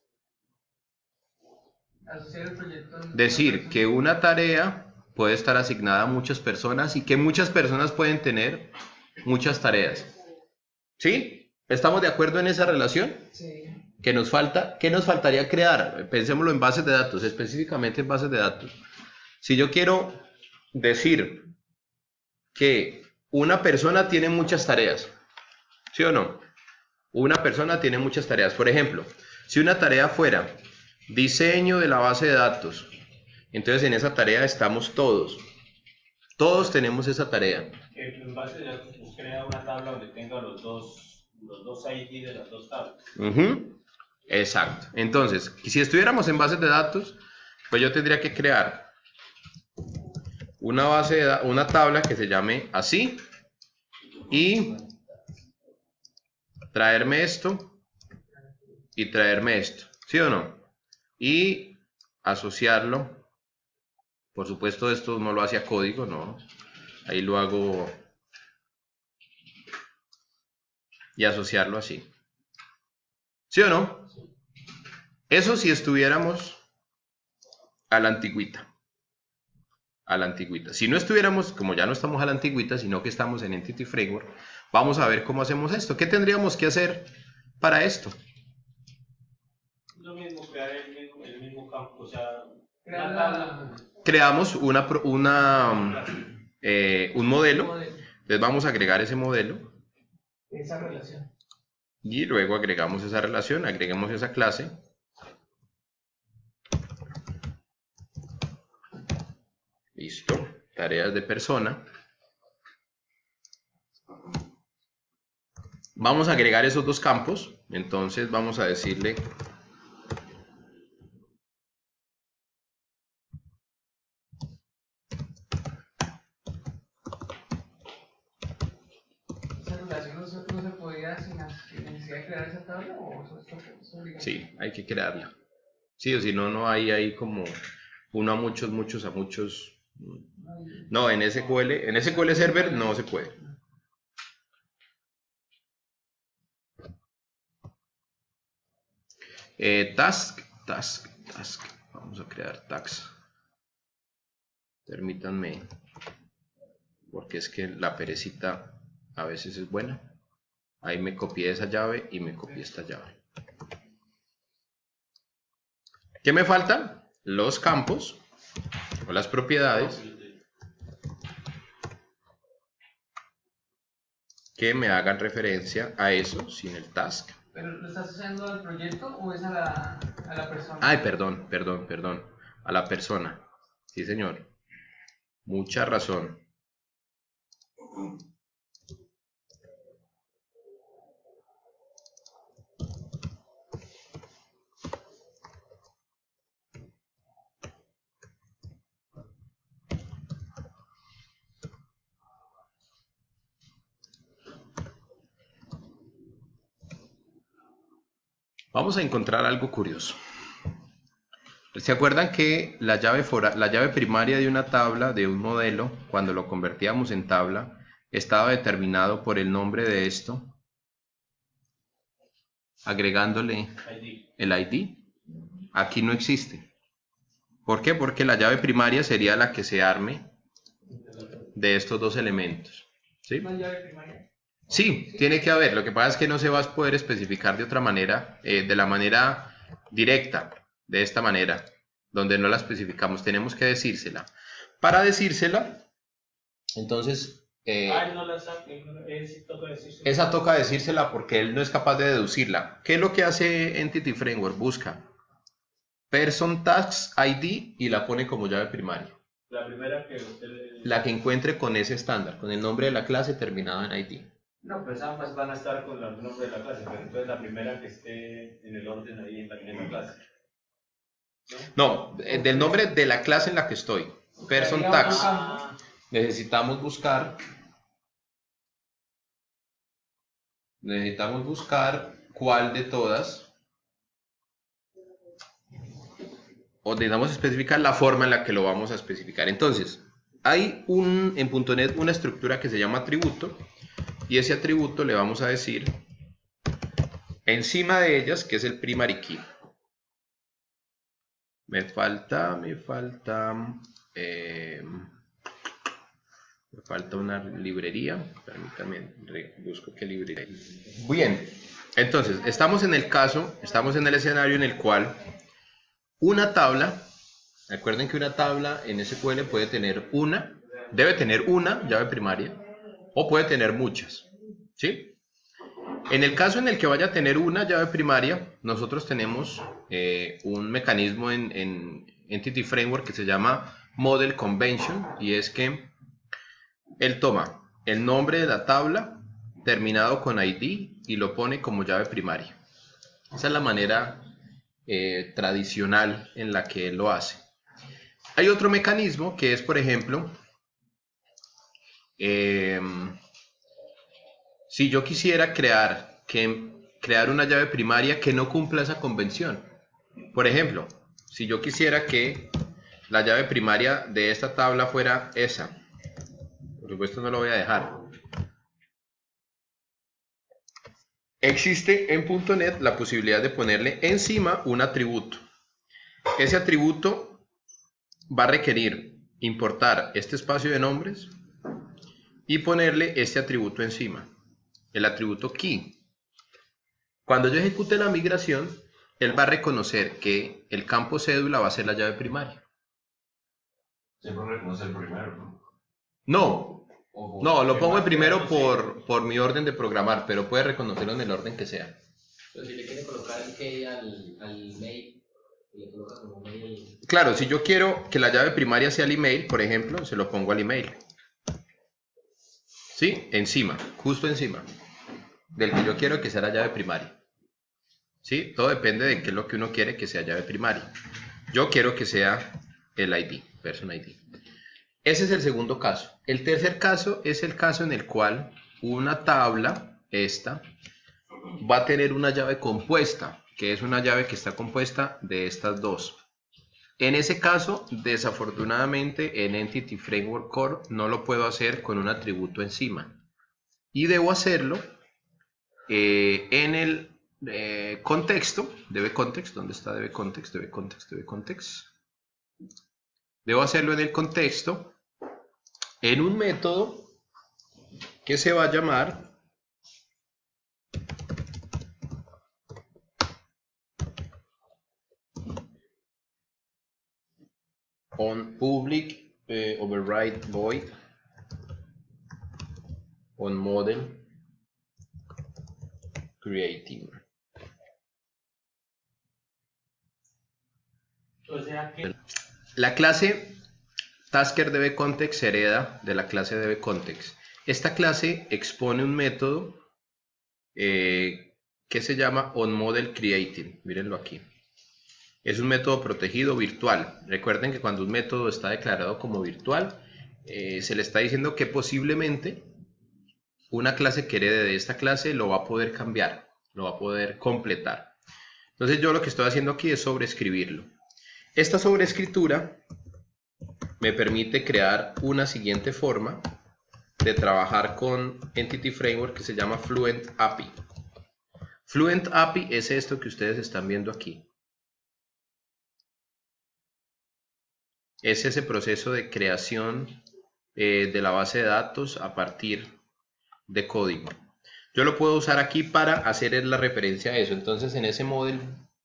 Asociar el proyecto. Decir que una tarea puede estar asignada a muchas personas y que muchas personas pueden tener muchas tareas. ¿Sí? ¿Estamos de acuerdo en esa relación? Sí. ¿Qué nos falta? ¿Qué nos faltaría crear? Pensémoslo en bases de datos, específicamente en bases de datos. Si yo quiero decir que una persona tiene muchas tareas, ¿sí o no? Una persona tiene muchas tareas. Por ejemplo, si una tarea fuera diseño de la base de datos, entonces en esa tarea estamos todos. Todos tenemos esa tarea. En base de datos, pues crea una tabla donde tenga los dos ID de las dos tablas. Exacto. Entonces, si estuviéramos en bases de datos, pues yo tendría que crear una tabla que se llame así y traerme esto y traerme esto, ¿sí o no? Y asociarlo. Por supuesto, esto no lo hace a código, no. Ahí lo hago y asociarlo así. ¿Sí o no? Eso si estuviéramos a la antigüita. A la antigüita. Si no estuviéramos, como ya no estamos a la antigüita, sino que estamos en Entity Framework, vamos a ver cómo hacemos esto. ¿Qué tendríamos que hacer para esto? O sea, Crear una tabla. Creamos un modelo, modelo, entonces vamos a agregar ese modelo esa relación. y luego agregamos esa relación, agregamos esa clase. Listo, tareas de persona. Vamos a agregar esos dos campos, entonces vamos a decirle ¿Esa relación no se podía sin necesidad de crear esa tabla o eso es obligatorio? sí, hay que crearla. Sí, o si no, no hay ahí como uno a muchos, muchos a muchos. No, en SQL Server no se puede. Task. Vamos a crear tags. Permítanme, porque es que la perecita a veces es buena. Ahí me copié esa llave y me copié esta llave. ¿Qué me falta? Los campos o las propiedades que me hagan referencia a eso sin el task. ¿Pero lo estás haciendo al proyecto o es a la persona? Ay, perdón. A la persona. Sí, señor. Mucha razón. Vamos a encontrar algo curioso. ¿Se acuerdan que la llave primaria de una tabla, de un modelo, cuando lo convertíamos en tabla, estaba determinado por el nombre de esto, agregándole el ID? Aquí no existe. ¿Por qué? Porque la llave primaria sería la que se arme de estos dos elementos. ¿Sí? ¿Una llave primaria? Sí, tiene que haber. Lo que pasa es que no se va a poder especificar de otra manera, de la manera directa, de esta manera, donde no la especificamos. Tenemos que decírsela. Para decírsela, entonces, No la saque, toca decírsela. esa toca decírsela porque él no es capaz de deducirla. ¿Qué es lo que hace Entity Framework? Busca Person Tasks ID y la pone como llave primaria. La primera que usted... La que encuentre con ese estándar, con el nombre de la clase terminado en ID. No, pues ambas van a estar con el nombre de la clase, pero entonces la primera que esté en el orden ahí en la clase. No, del nombre de la clase en la que estoy. Person Tags. Necesitamos buscar cuál de todas, o necesitamos especificar la forma en la que lo vamos a especificar. Entonces, hay en .NET una estructura que se llama atributo, y ese atributo le vamos a decir encima de ellas que es el primary key. Me falta una librería. Permítanme, busco qué librería. Bien, entonces estamos en el escenario en el cual una tabla, recuerden que una tabla en SQL debe tener una llave primaria o puede tener muchas, ¿sí? En el caso en el que vaya a tener una llave primaria, nosotros tenemos un mecanismo en Entity Framework que se llama Model Convention, y es que él toma el nombre de la tabla terminado con ID y lo pone como llave primaria. Esa es la manera tradicional en la que él lo hace. Hay otro mecanismo que es, por ejemplo, si yo quisiera crear una llave primaria que no cumpla esa convención. Por ejemplo, si yo quisiera que la llave primaria de esta tabla fuera esa, por supuesto no lo voy a dejar. Existe en .NET la posibilidad de ponerle encima un atributo. Ese atributo va a requerir importar este espacio de nombres y ponerle este atributo encima, el atributo key. Cuando yo ejecute la migración, él va a reconocer que el campo cédula va a ser la llave primaria. Siempre reconoce el primero, ¿no? No, O no, lo pongo en más primero claro, por mi orden de programar, pero puede reconocerlo en el orden que sea. Pero si le quiere colocar el key al mail, le coloca como mail. Claro, si yo quiero que la llave primaria sea el email, por ejemplo, se lo pongo al email. ¿Sí? Encima, justo encima del que yo quiero que sea la llave primaria. ¿Sí? Todo depende de qué es lo que uno quiere que sea llave primaria. Yo quiero que sea el ID, Person ID. Ese es el segundo caso. El tercer caso es el caso en el cual una tabla, esta, va a tener una llave compuesta, que es una llave que está compuesta de estas dos. En ese caso, desafortunadamente, en Entity Framework Core no lo puedo hacer con un atributo encima. Y debo hacerlo en el contexto, DBContext, ¿dónde está DBContext? DBContext. Debo hacerlo en el contexto, en un método que se va a llamar on public override void on model creating. O sea que La clase Tasker DBContext se hereda de la clase DBContext. Esta clase expone un método que se llama onModelCreating. Mírenlo aquí. Es un método protegido virtual. Recuerden que cuando un método está declarado como virtual, se le está diciendo que posiblemente una clase que herede de esta clase lo va a poder cambiar, lo va a poder completar. Entonces yo lo que estoy haciendo aquí es sobreescribirlo. Esta sobreescritura me permite crear una siguiente forma de trabajar con Entity Framework que se llama Fluent API. Fluent API es esto que ustedes están viendo aquí. Es ese proceso de creación de la base de datos a partir de código. Yo lo puedo usar aquí para hacer la referencia a eso. Entonces en ese model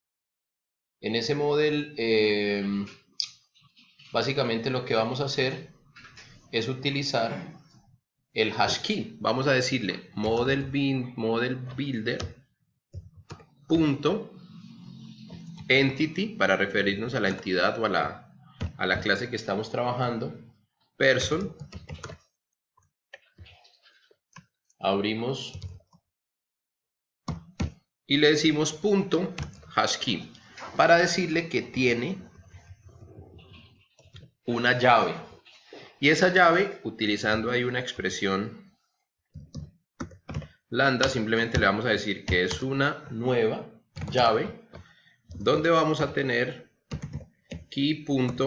básicamente lo que vamos a hacer es utilizar el hash key. Vamos a decirle model builder punto entity para referirnos a la entidad o a la clase que estamos trabajando, person, abrimos y le decimos punto hash key para decirle que tiene una llave. Y esa llave, utilizando ahí una expresión lambda, simplemente le vamos a decir que es una nueva llave donde vamos a tener key.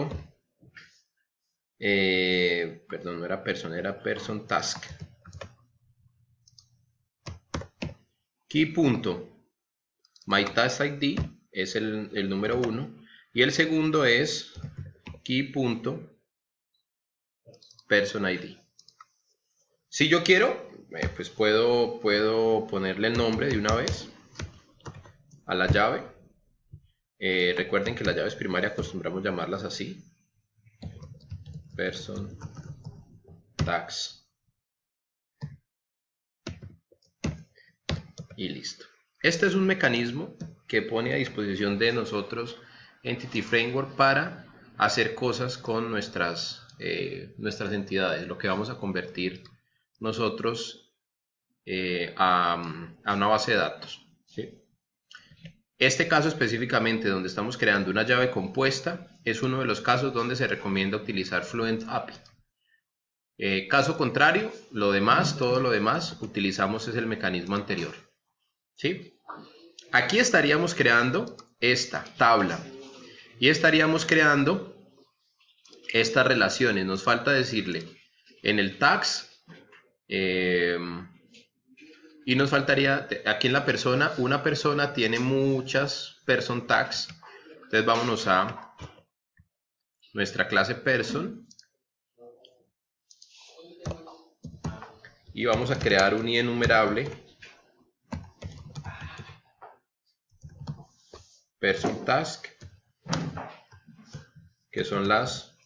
Perdón, no era person, era person task. Key.myTaskID es el número 1 y el segundo es key.personID. Si yo quiero, pues puedo ponerle el nombre de una vez a la llave. Recuerden que las llaves primarias acostumbramos llamarlas así. Person tags. Y listo. Este es un mecanismo que pone a disposición de nosotros Entity Framework para hacer cosas con nuestras entidades, lo que vamos a convertir nosotros a una base de datos. ¿Sí? Este caso específicamente donde estamos creando una llave compuesta es uno de los casos donde se recomienda utilizar Fluent API. Caso contrario, todo lo demás utilizamos es el mecanismo anterior. ¿Sí? Aquí estaríamos creando esta tabla y estaríamos creando estas relaciones. Nos falta decirle en el tags y nos faltaría aquí en la persona. Una persona tiene muchas person tags, entonces vámonos a nuestra clase person y vamos a crear un enumerable person task, que son las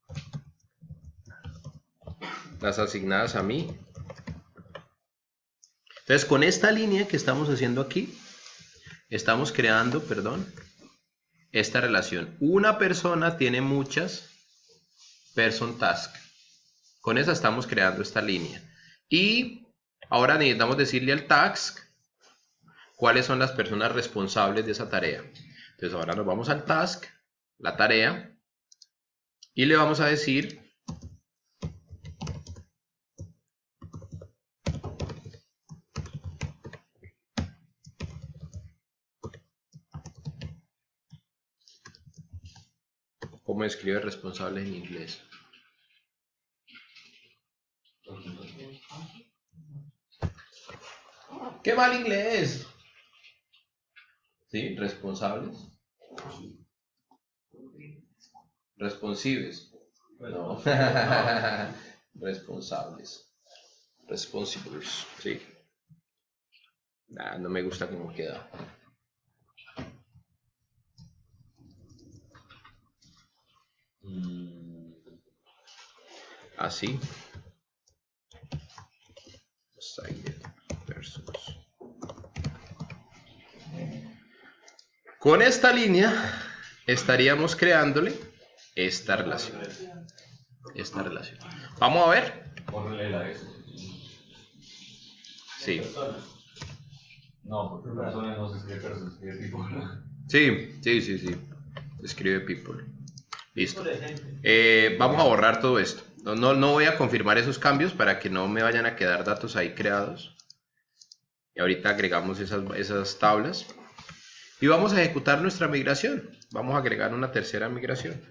asignadas a mí. Entonces, con esta línea que estamos haciendo aquí, estamos creando, esta relación. Una persona tiene muchas person task. Con esa estamos creando esta línea. Y ahora necesitamos decirle al task cuáles son las personas responsables de esa tarea. Entonces ahora nos vamos al task, la tarea, y le vamos a decir cómo escribe responsable en inglés. ¡Qué mal inglés! ¿Sí? Responsables. Responsives. No. Responsables. Responsibles. Sí. Nah, no me gusta cómo queda. Así. Persons. Con esta línea estaríamos creándole esta relación. Vamos a ver. Ponle la S. Sí. No, porque personas no se escribe personas, se escribe people. Sí. Escribe people. Listo. Vamos a borrar todo esto. No voy a confirmar esos cambios para que no me vayan a quedar datos ahí creados. Y ahorita agregamos esas tablas. Y vamos a ejecutar nuestra migración. Vamos a agregar una tercera migración.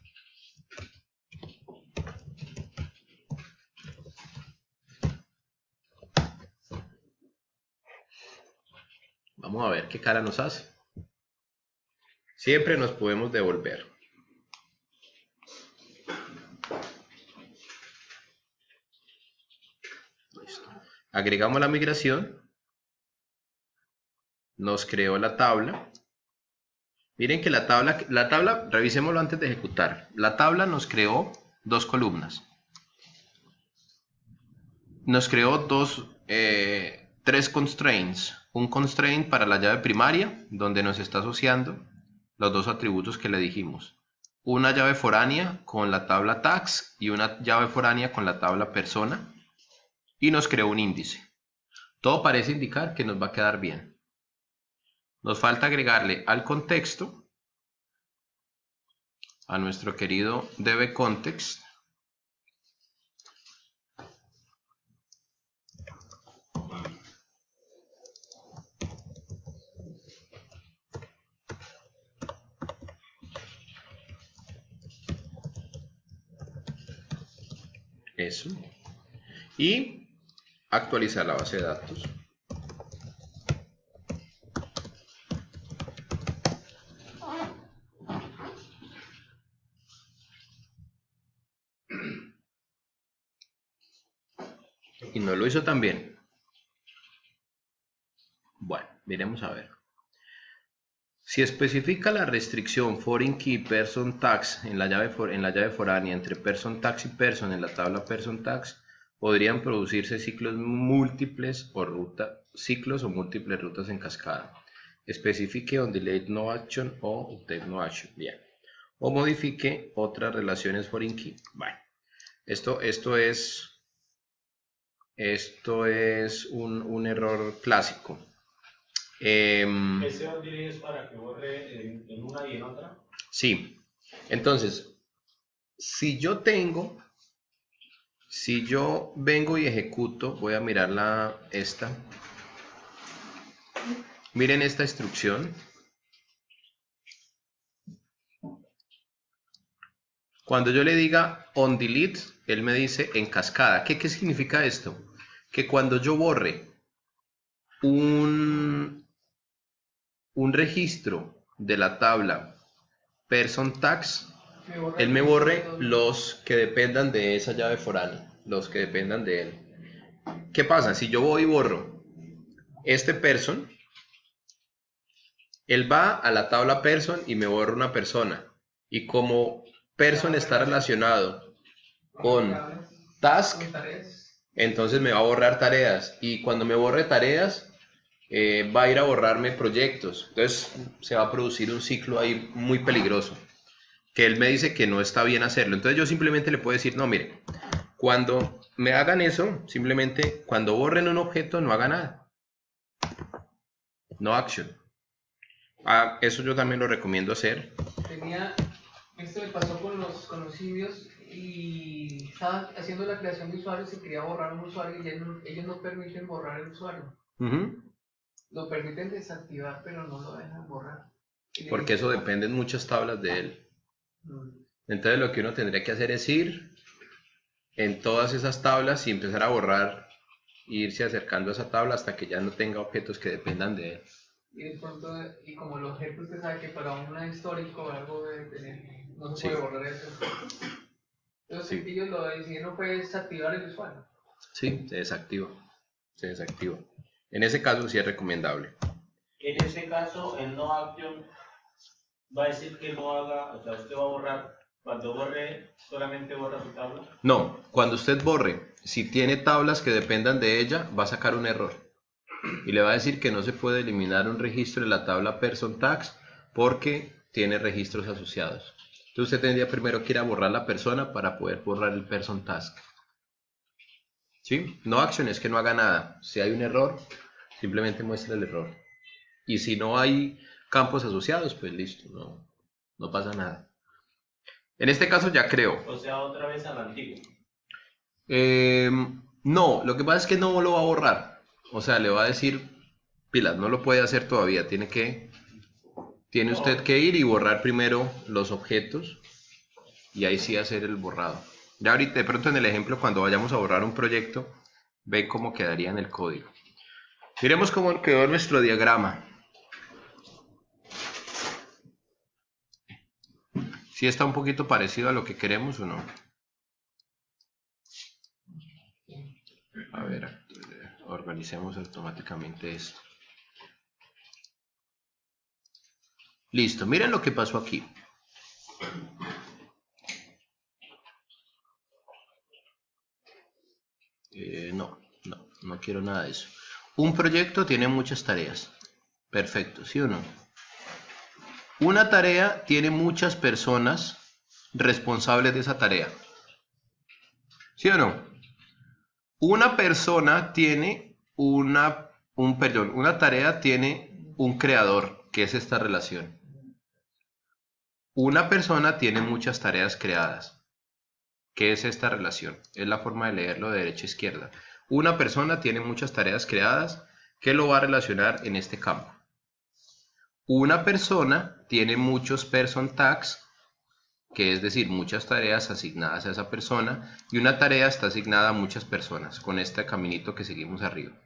Vamos a ver qué cara nos hace. Siempre nos podemos devolver. Listo. Agregamos la migración. Nos creó la tabla. Miren que la tabla, revisémoslo antes de ejecutar. La tabla nos creó dos columnas. Nos creó tres constraints. Un constraint para la llave primaria, donde nos está asociando los dos atributos que le dijimos. Una llave foránea con la tabla tags y una llave foránea con la tabla persona. Y nos creó un índice. Todo parece indicar que nos va a quedar bien. Nos falta agregarle al contexto, a nuestro querido dbContext, eso, y actualizar la base de datos. Y no lo hizo tan bien. Bueno, miremos a ver. Si especifica la restricción foreign key person tags en la llave foránea entre person tags y person en la tabla person tags, podrían producirse ciclos múltiples o múltiples rutas en cascada. Especifique on delete no action o update no action. Bien. O modifique otras relaciones foreign key. Bueno, esto es un error clásico. ¿Ese onDelete es para que borre en una y en otra? Sí. Entonces, si yo vengo y ejecuto, voy a mirar esta. Miren esta instrucción. Cuando yo le diga onDelete, él me dice en cascada. ¿Qué significa esto? Que cuando yo borre un registro de la tabla person tags, él me borre los que dependan de esa llave foránea, los que dependan de él. ¿Qué pasa? Si yo voy y borro este person, Él va a la tabla person y me borra una persona. Y como person está relacionado con task, Con tareas. entonces me va a borrar tareas. Y cuando me borre tareas, va a ir a borrarme proyectos. Entonces se va a producir un ciclo ahí muy peligroso, que él me dice que no está bien hacerlo. Entonces yo simplemente le puedo decir, no, mire, cuando me hagan eso, simplemente cuando borren un objeto no haga nada. No action. Eso yo también lo recomiendo hacer. Esto me pasó con los indios y estaba haciendo la creación de usuarios y quería borrar un usuario y ellos no permiten borrar el usuario. Lo permiten desactivar, pero no lo dejan borrar. Porque eso depende en muchas tablas de él. Entonces lo que uno tendría que hacer es ir en todas esas tablas y empezar a borrar e irse acercando a esa tabla hasta que ya no tenga objetos que dependan de él. Y de pronto, y como el objeto usted sabe que para un histórico o algo de tener, no se puede borrar eso. Entonces ellos lo que decidieron fue desactivar el usuario. Sí, se desactiva. Se desactiva. En ese caso sí es recomendable. En ese caso, el no action va a decir que no haga, o sea, usted va a borrar, cuando borre, solamente borra su tabla. No, cuando usted borre, si tiene tablas que dependan de ella, va a sacar un error. Y le va a decir que no se puede eliminar un registro de la tabla person tags porque tiene registros asociados. Entonces usted tendría primero que ir a borrar la persona para poder borrar el person task. ¿Sí? No action es que no haga nada. Si hay un error, simplemente muestra el error. Y si no hay campos asociados, pues listo, no pasa nada. En este caso ya creo. O sea, otra vez a la antigua. No, lo que pasa es que no lo va a borrar. O sea, le va a decir, pilas, no lo puede hacer todavía. Tiene usted que ir y borrar primero los objetos y ahí sí hacer el borrado. Ya ahorita, de pronto en el ejemplo, cuando vayamos a borrar un proyecto, ve cómo quedaría en el código. Miremos cómo quedó nuestro diagrama. Si está un poquito parecido a lo que queremos o no. A ver, organicemos automáticamente esto. Listo, miren lo que pasó aquí. No quiero nada de eso. Un proyecto tiene muchas tareas. Perfecto, ¿sí o no? Una tarea tiene muchas personas responsables de esa tarea. ¿Sí o no? Una persona tiene una tarea tiene un creador, que es esta relación. Una persona tiene muchas tareas creadas. ¿Qué es esta relación? Es la forma de leerlo de derecha a izquierda. Una persona tiene muchas tareas creadas. ¿Qué lo va a relacionar en este campo? Una persona tiene muchos person tags, que es decir, muchas tareas asignadas a esa persona, y una tarea está asignada a muchas personas, con este caminito que seguimos arriba.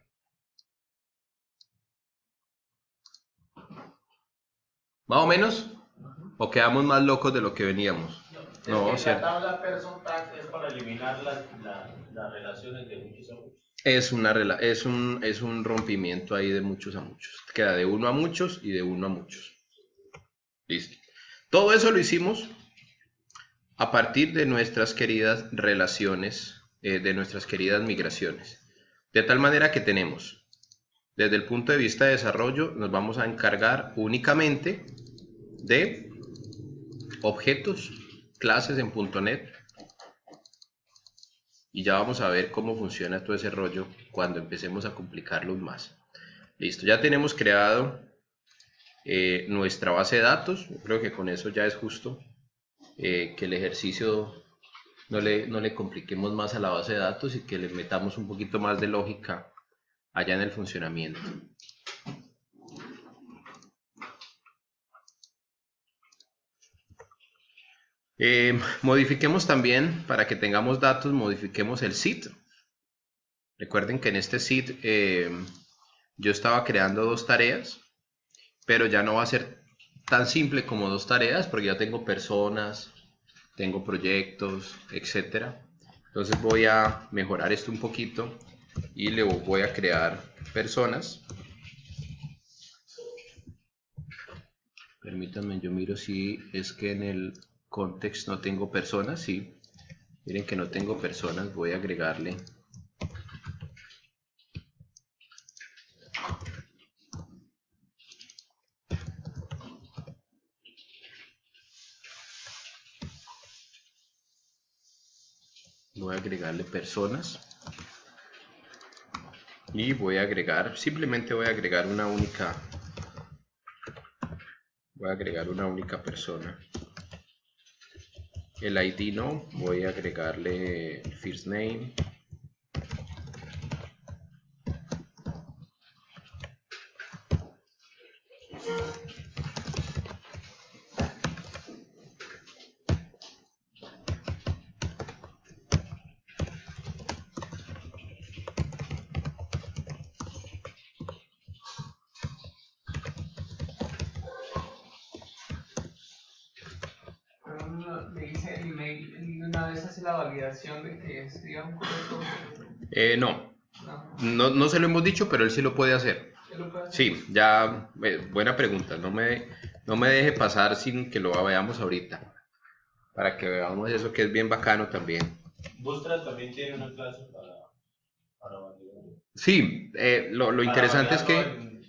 ¿Más o menos? ¿O quedamos más locos de lo que veníamos? No, la tabla person tag es para eliminar las relaciones de muchos a muchos. Es un rompimiento ahí de muchos a muchos. Queda de uno a muchos y de uno a muchos. Listo. Todo eso lo hicimos a partir de nuestras queridas relaciones, de nuestras queridas migraciones. De tal manera que tenemos, desde el punto de vista de desarrollo, nos vamos a encargar únicamente de objetos, clases en .NET, y ya vamos a ver cómo funciona todo ese rollo cuando empecemos a complicarlos más. Listo, ya tenemos creado nuestra base de datos. Yo creo que con eso ya es justo que el ejercicio no le compliquemos más a la base de datos y que le metamos un poquito más de lógica allá en el funcionamiento. Modifiquemos también, para que tengamos datos, modifiquemos el seed. Recuerden que en este seed yo estaba creando dos tareas, pero ya no va a ser tan simple como dos tareas, porque ya tengo personas, tengo proyectos, etc. Entonces voy a mejorar esto un poquito y le voy a crear personas. Permítanme, yo miro si es que en el context no tengo personas. Sí, miren que no tengo personas. Voy a agregarle. Voy a agregarle personas. Y voy a agregar, simplemente voy a agregar una única. Voy a agregar una única persona. El ID no, voy a agregarle el first name. Le dice el email y una vez hace la validación de que escriba un correcto. No. No se lo hemos dicho, pero él sí lo puede hacer. ¿Él lo puede hacer? Sí, ya, buena pregunta. No me deje pasar sin que lo veamos ahorita. Para que veamos eso que es bien bacano también. Bootstrap también tiene una clase para validar. Sí, lo interesante es que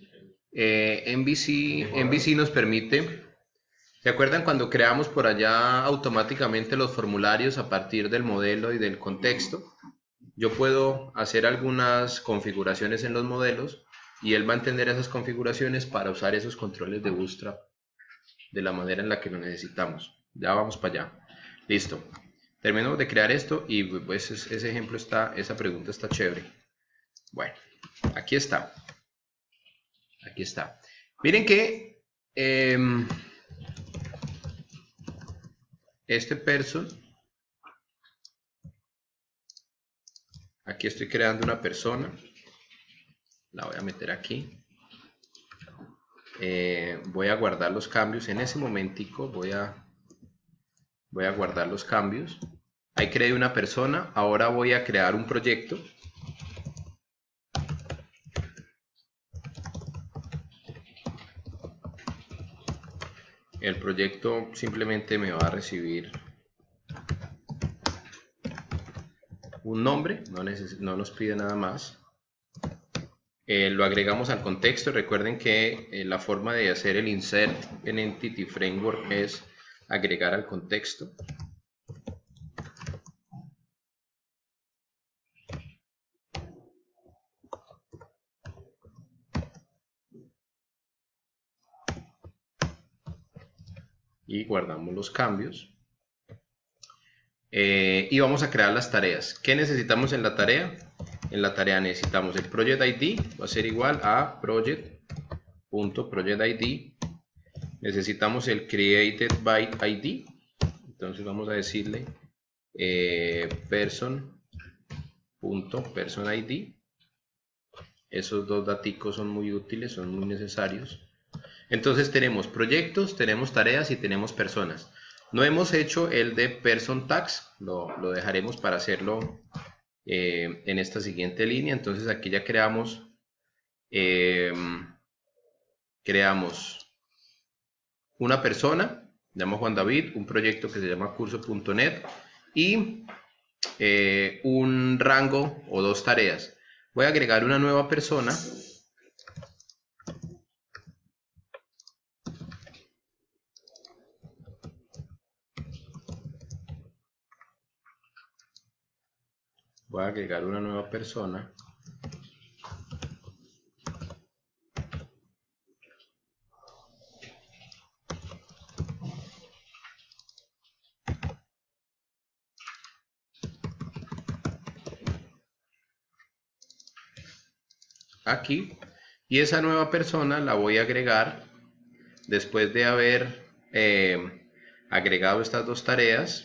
MVC nos permite. ¿Se acuerdan cuando creamos por allá automáticamente los formularios a partir del modelo y del contexto? Yo puedo hacer algunas configuraciones en los modelos y él va a entender esas configuraciones para usar esos controles de Bootstrap de la manera en la que lo necesitamos. Ya vamos para allá. Listo. Terminamos de crear esto y pues ese ejemplo está, esa pregunta está chévere. Bueno, aquí está. Aquí está. Miren que este person, aquí estoy creando una persona, la voy a meter aquí, voy a guardar los cambios en ese momentico, voy a guardar los cambios, ahí creé una persona, ahora voy a crear un proyecto. El proyecto simplemente me va a recibir un nombre, no nos pide nada más. Lo agregamos al contexto. Recuerden que la forma de hacer el insert en Entity Framework es agregar al contexto. Y guardamos los cambios. Y vamos a crear las tareas. ¿Qué necesitamos en la tarea? En la tarea necesitamos el project ID, va a ser igual a project.projectID. Necesitamos el created by ID, entonces vamos a decirle person.personID. Esos dos daticos son muy útiles, son muy necesarios. Entonces tenemos proyectos, tenemos tareas y tenemos personas. No hemos hecho el de person tags, lo dejaremos para hacerlo en esta siguiente línea. Entonces aquí ya creamos una persona, llamo Juan David, un proyecto que se llama curso.net y un rango o dos tareas. Voy a agregar una nueva persona. Voy a agregar una nueva persona. Aquí. Y esa nueva persona la voy a agregar después de haber agregado estas dos tareas.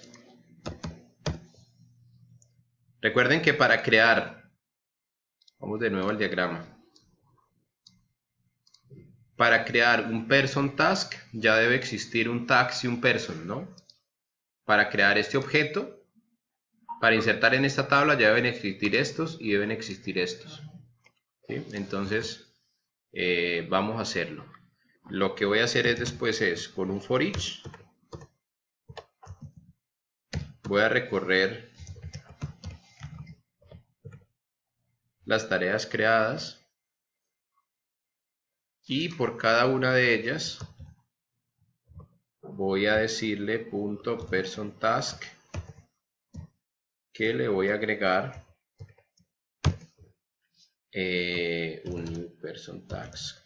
Recuerden que para crear, vamos de nuevo al diagrama, para crear un person task ya debe existir un tags y un person, ¿no? Para crear este objeto, para insertar en esta tabla ya deben existir estos y deben existir estos, ¿sí? Entonces vamos a hacerlo. lo que voy a hacer después es, con un for each, voy a recorrer las tareas creadas y por cada una de ellas voy a decirle punto person task que le voy a agregar un new person task.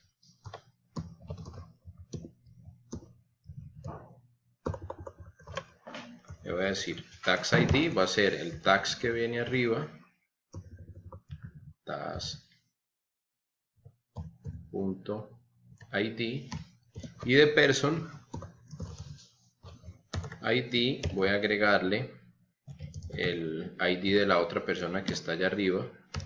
Le voy a decir task ID, va a ser el task que viene arriba, task.id, y de person ID voy a agregarle el ID de la otra persona que está allá arriba.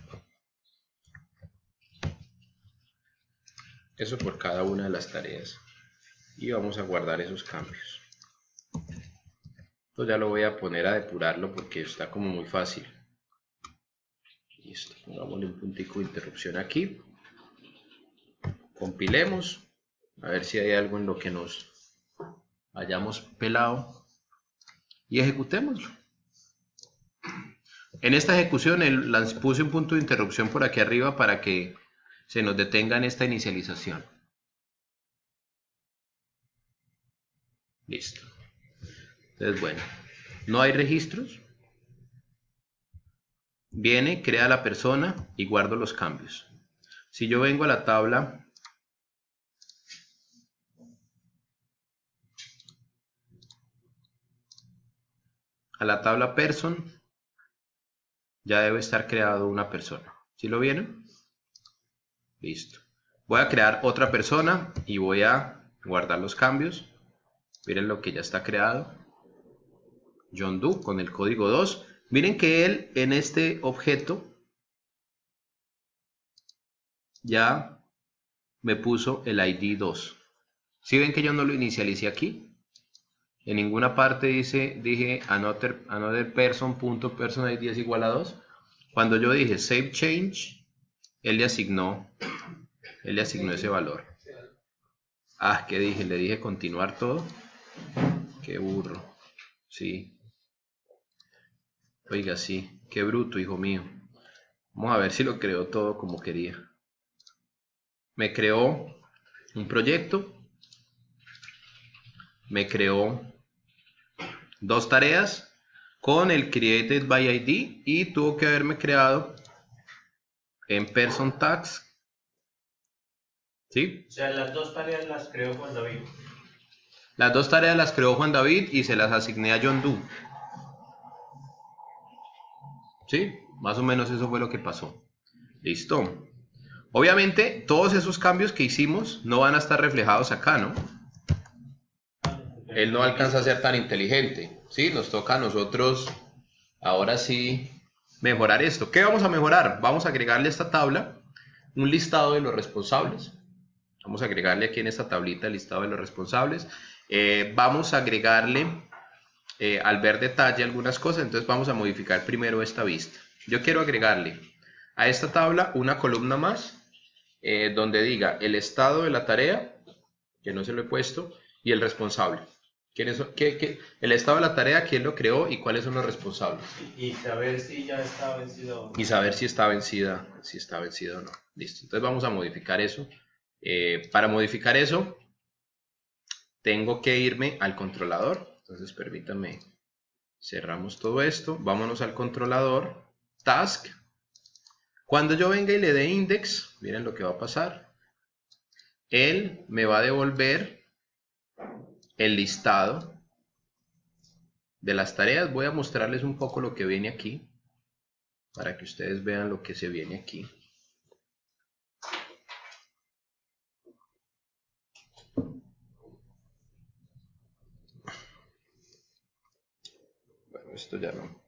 Eso por cada una de las tareas. Y vamos a guardar esos cambios. Esto ya lo voy a poner a depurarlo porque está como muy fácil. Listo, pongámosle un puntico de interrupción aquí. Compilemos. A ver si hay algo en lo que nos hayamos pelado. Y ejecutémoslo. En esta ejecución puse un punto de interrupción por aquí arriba para que se nos detenga en esta inicialización. Listo. Entonces, bueno, no hay registros. Viene, crea la persona y guardo los cambios. Si yo vengo a la tabla person, ya debe estar creado una persona. ¿Sí lo vieron? Listo. Voy a crear otra persona y voy a guardar los cambios. Miren lo que ya está creado. John Doe con el código 2. Miren que él en este objeto ya me puso el ID 2. ¿Sí ven que yo no lo inicialicé aquí? En ninguna parte dije another person.person ID es igual a 2. Cuando yo dije save change, él le asignó ese valor. Ah, ¿qué dije? Le dije continuar todo. Qué burro. Sí. Oiga, sí. Qué bruto, hijo mío. Vamos a ver si lo creó todo como quería. Me creó un proyecto. Me creó 2 tareas con el created by ID y tuvo que haberme creado en person task. ¿Sí? O sea, las 2 tareas las creó Juan David. Las 2 tareas las creó Juan David y se las asigné a John Doe. ¿Sí? Más o menos eso fue lo que pasó. Listo. Obviamente, todos esos cambios que hicimos no van a estar reflejados acá, ¿no? Él no alcanza a ser tan inteligente. ¿Sí? Nos toca a nosotros, ahora sí, mejorar esto. ¿Qué vamos a mejorar? Vamos a agregarle a esta tabla un listado de los responsables. Vamos a agregarle aquí en esta tablita el listado de los responsables. Vamos a agregarle, al ver detalle, algunas cosas. Entonces vamos a modificar primero esta vista. Yo quiero agregarle a esta tabla una columna más, donde diga el estado de la tarea, que no se lo he puesto, y el responsable. El estado de la tarea, quién lo creó y cuáles son los responsables. Y saber si ya está vencido o no. Y saber si está vencida o no. Listo. Entonces vamos a modificar eso. Para modificar eso, tengo que irme al controlador. Entonces permítanme, cerramos todo esto. Vámonos al controlador. Task. Cuando yo venga y le dé index, miren lo que va a pasar. Él me va a devolver el listado de las tareas. Voy a mostrarles un poco lo que viene aquí para que ustedes vean lo que se viene aquí. Bueno, esto ya no.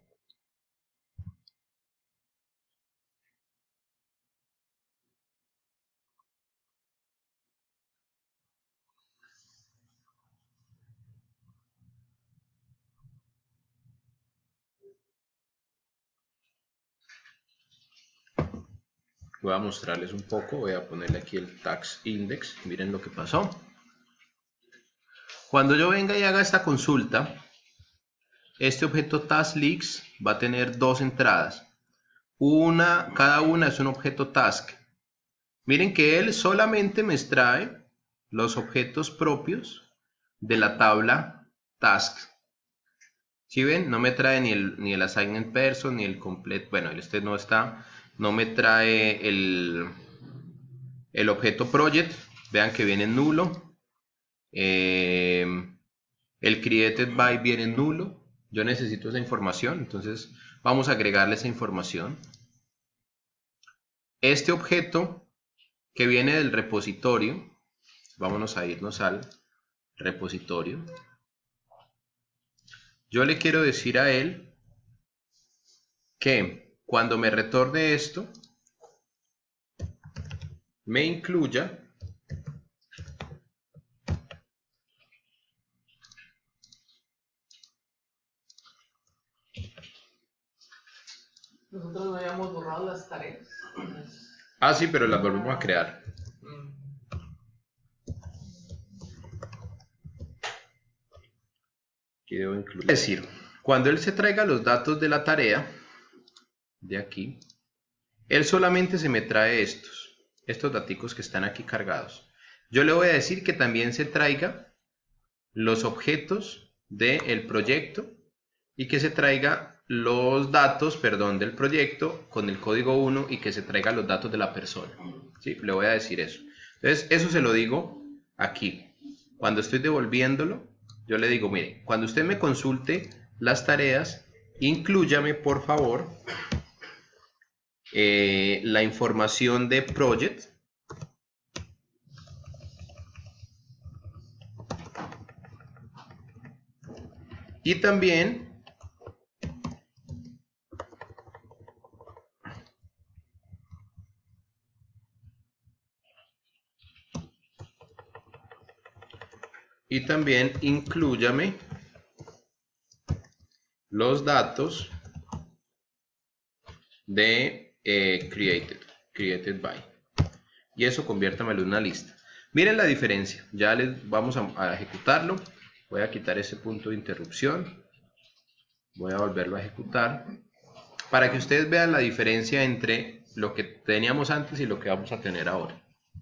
Voy a mostrarles un poco, voy a ponerle aquí el tax index, miren lo que pasó. Cuando yo venga y haga esta consulta, este objeto task_leaks va a tener dos entradas. Cada una es un objeto task. Miren que él solamente me extrae los objetos propios de la tabla task. ¿Sí ven? No me trae ni el assignment person, ni el complete. Bueno, este no está. No me trae el objeto project. Vean que viene en nulo. El created by viene en nulo. Yo necesito esa información. Entonces vamos a agregarle esa información. Este objeto que viene del repositorio. Vámonos a irnos al repositorio. Yo le quiero decir a él que cuando me retorne esto, me incluya Nosotros no habíamos borrado las tareas. Ah, sí, pero las volvemos a crear. Aquí debo incluir. Es decir, cuando él se traiga los datos de la tarea, de aquí, él solamente se me trae estos daticos que están aquí cargados. Yo le voy a decir que también se traiga los objetos del proyecto y que se traiga los datos, perdón, del proyecto con el código 1 y que se traiga los datos de la persona. ¿Sí? Le voy a decir eso. Entonces, eso se lo digo aquí. Cuando estoy devolviéndolo, yo le digo, mire, cuando usted me consulte las tareas, inclúyame, por favor, la información de project. Y también inclúyame los datos de created by. Y eso conviértamelo en una lista. Miren la diferencia. Ya les vamos a ejecutarlo. Voy a quitar ese punto de interrupción. Voy a volverlo a ejecutar. Para que ustedes vean la diferencia entre lo que teníamos antes y lo que vamos a tener ahora.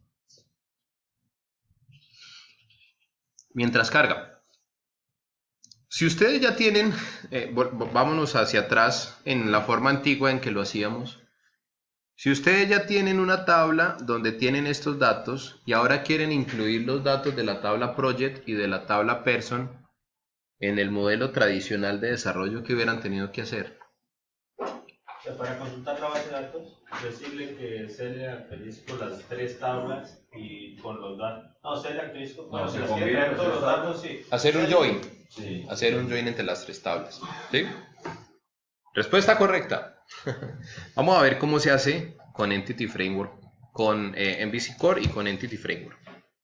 Mientras carga. Si ustedes ya tienen, vámonos hacia atrás en la forma antigua en que lo hacíamos. Si ustedes ya tienen una tabla donde tienen estos datos y ahora quieren incluir los datos de la tabla project y de la tabla person en el modelo tradicional de desarrollo, que hubieran tenido que hacer. O sea, para consultar la base de datos, decirle que se le actualice con las tres tablas y con los datos. No, se le actualice con No, se las combina todos los los datos, sí. Hacer un join. Sí. Hacer un join entre las tres tablas. ¿Sí? Respuesta correcta. Vamos a ver cómo se hace con Entity Framework, con MVC Core y con Entity Framework.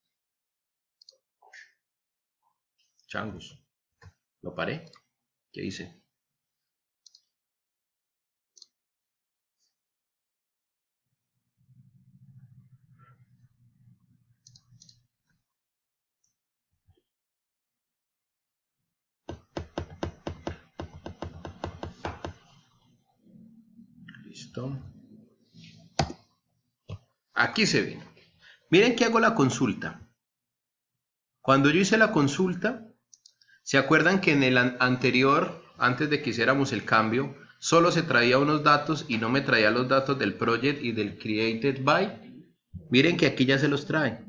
Changos. ¿Lo paré? ¿Qué hice? Listo. Aquí se ve. Miren que hago la consulta. Cuando yo hice la consulta, ¿se acuerdan que en el anterior, antes de que hiciéramos el cambio, solo se traía unos datos y no me traía los datos del project y del created by? Miren que aquí ya se los trae.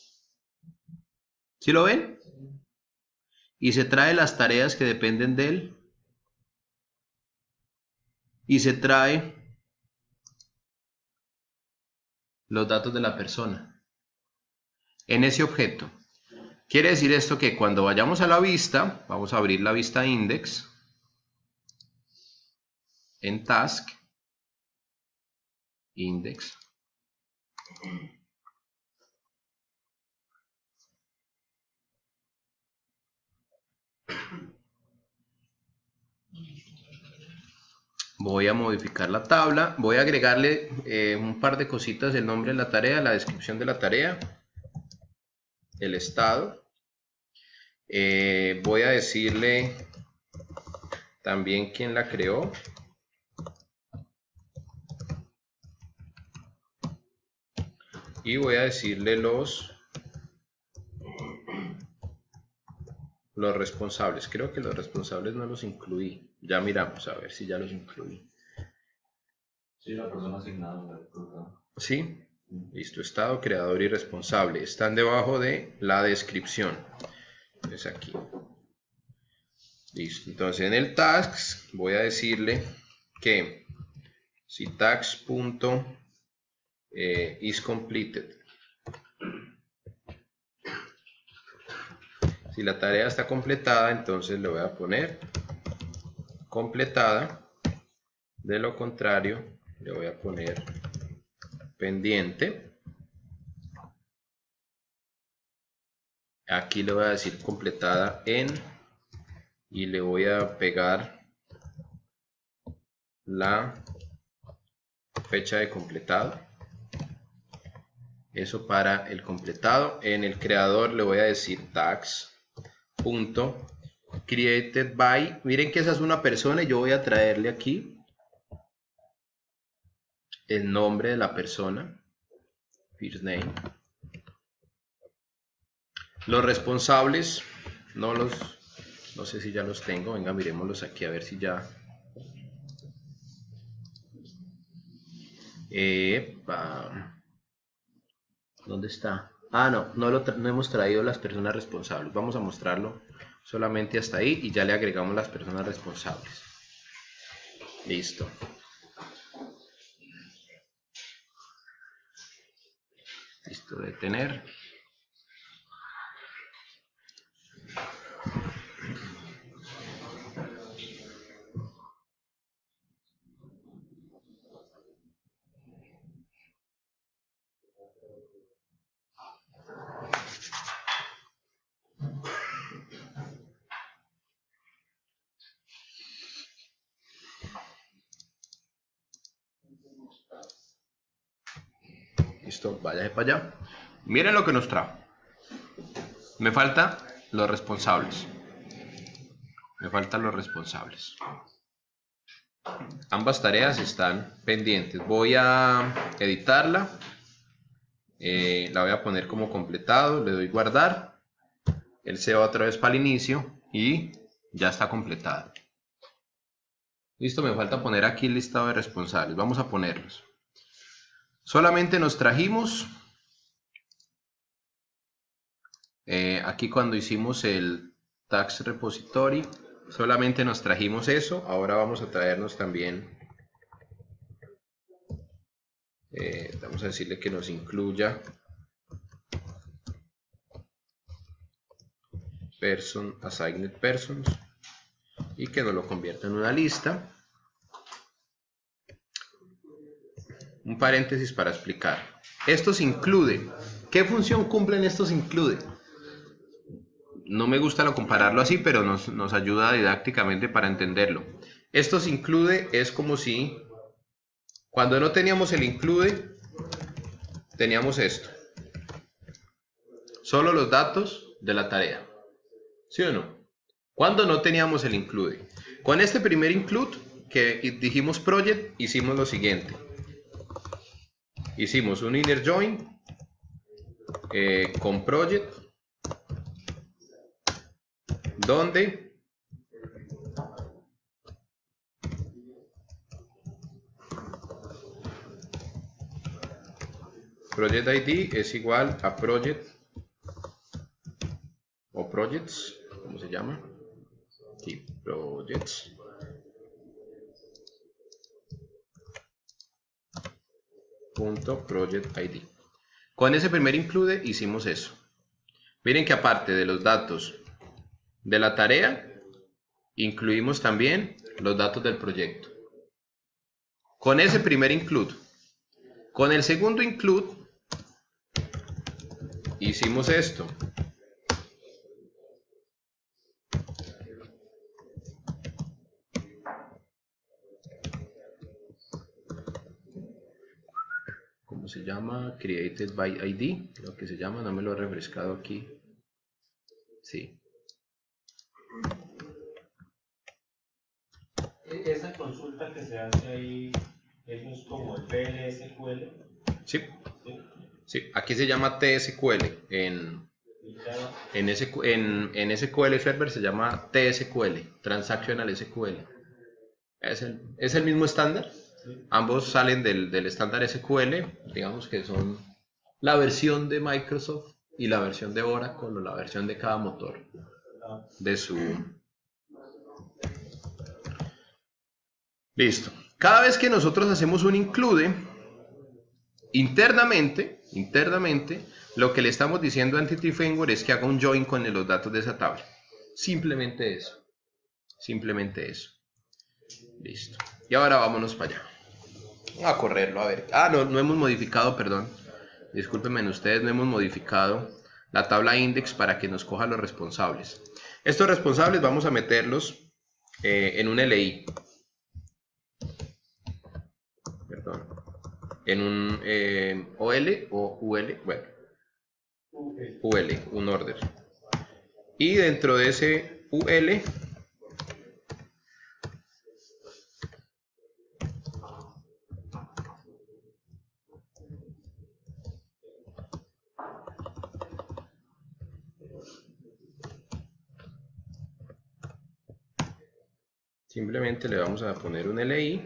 ¿Sí lo ven? Y se trae las tareas que dependen de él. Y se trae los datos de la persona en ese objeto. Quiere decir esto que cuando vayamos a la vista, vamos a abrir la vista index en task index. Voy a modificar la tabla, voy a agregarle un par de cositas, el nombre de la tarea, la descripción de la tarea, el estado, Voy a decirle también quién la creó. Y voy a decirle los responsables. Creo que los responsables no los incluí. Ya miramos a ver si ya los incluí. Sí, la persona asignada. ¿Sí? Listo. Estado, creador y responsable. Están debajo de la descripción. Es aquí. Listo. Entonces en el tasks voy a decirle que si tasks.is completed. Si la tarea está completada, entonces le voy a poner completada. De lo contrario, le voy a poner pendiente. Aquí le voy a decir completada en y le voy a pegar la fecha de completado. Eso para el completado. En el creador le voy a decir tags.created by. Miren que esa es una persona y yo voy a traerle aquí el nombre de la persona. First name. Los responsables no sé si ya los tengo. Venga, miremoslos aquí a ver si ya. ¿Dónde está? Ah, no hemos traído las personas responsables. Vamos a mostrarlo solamente hasta ahí y ya le agregamos las personas responsables. Listo. Listo, detener. Listo, váyase para allá. Miren lo que nos trajo. Me faltan los responsables. Ambas tareas están pendientes. Voy a editarla. La voy a poner como completado. Le doy guardar. Él se va otra vez para el inicio y ya está completada. Listo, me falta poner aquí el listado de responsables. Vamos a ponerlos. Solamente nos trajimos aquí cuando hicimos el tags repository, solamente nos trajimos eso. Ahora vamos a traernos también, vamos a decirle que nos incluya person, assigned persons, y que nos lo convierta en una lista. Un paréntesis para explicar. Estos include. ¿Qué función cumplen estos include? No me gusta compararlo así, pero nos ayuda didácticamente para entenderlo. Estos include es como si cuando no teníamos el include, teníamos esto. Solo los datos de la tarea. ¿Sí o no? Cuando no teníamos el include. Con este primer include que dijimos project, hicimos lo siguiente. Hicimos un inner join con project, donde project ID es igual a project o projects, ¿cómo se llama? Aquí, projects. Project ID. Con ese primer include hicimos eso. Miren que aparte de los datos de la tarea, incluimos también los datos del proyecto. Con ese primer include. Con el segundo include hicimos esto. ¿Cómo se llama? Created by ID, creo que se llama, no me lo he refrescado aquí. Sí. Esa consulta que se hace ahí, eso es como el PLSQL. Sí, ¿Sí? sí, aquí se llama TSQL. En SQL Server se llama TSQL, Transactional SQL. Es el mismo estándar. Ambos salen del estándar SQL, digamos que son la versión de Microsoft y la versión de Oracle o la versión de cada motor de su... Listo. Cada vez que nosotros hacemos un include, internamente, lo que le estamos diciendo a Entity Framework es que haga un join con los datos de esa tabla. Simplemente eso. Simplemente eso. Listo. Y ahora vámonos para allá. Vamos a correrlo, a ver. Ah, no hemos modificado, perdón. Discúlpenme ustedes, no hemos modificado la tabla index para que nos coja los responsables. Estos responsables vamos a meterlos en un LI. Perdón. En un OL o UL, bueno. UL, un order. Y dentro de ese UL simplemente le vamos a poner un LI.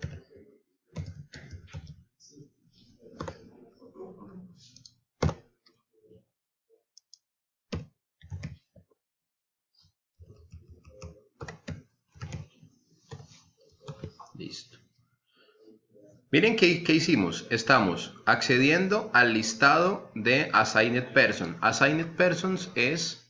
Listo. Miren qué hicimos. Estamos accediendo al listado de Assigned Person. Assigned Persons es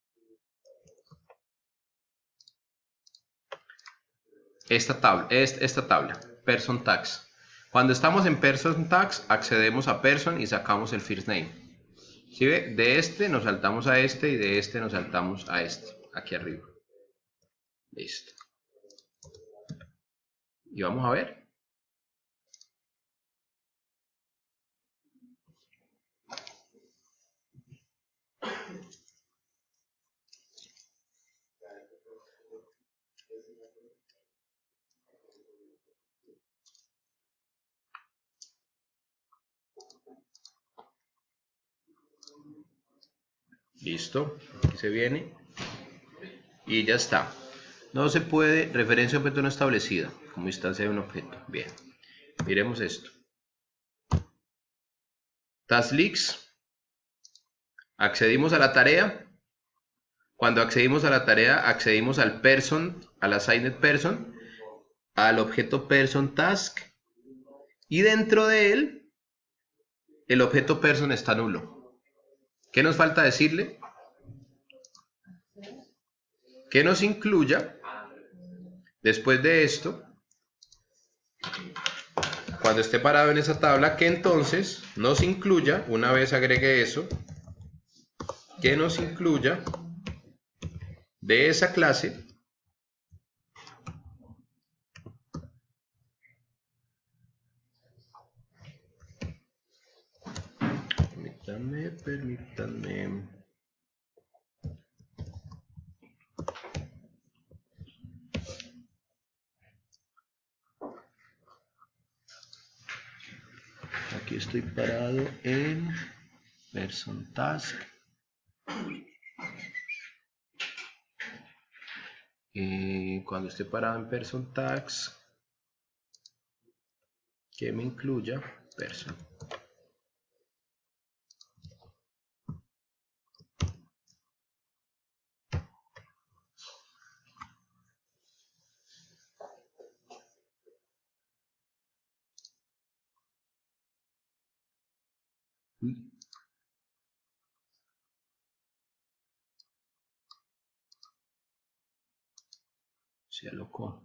esta tabla, Person Tags. Cuando estamos en Person Tags, accedemos a Person y sacamos el First Name. ¿Sí ve? De este nos saltamos a este y de este nos saltamos a este, aquí arriba. Listo. Y vamos a ver. Listo. Aquí se viene. Y ya está. No se puede, referencia a objeto no establecida, como instancia de un objeto. Bien. Miremos esto. TaskLeaks. Accedimos a la tarea. Cuando accedimos a la tarea, accedimos al person, al assigned person, al objeto person task, y dentro de él, el objeto person está nulo. ¿Qué nos falta decirle? Que nos incluya, después de esto, cuando esté parado en esa tabla, que entonces nos incluya, una vez agregue eso, que nos incluya de esa clase permítanme. Aquí estoy parado en Person Task. Cuando esté parado en Person Task, que me incluya Person. Se alocó.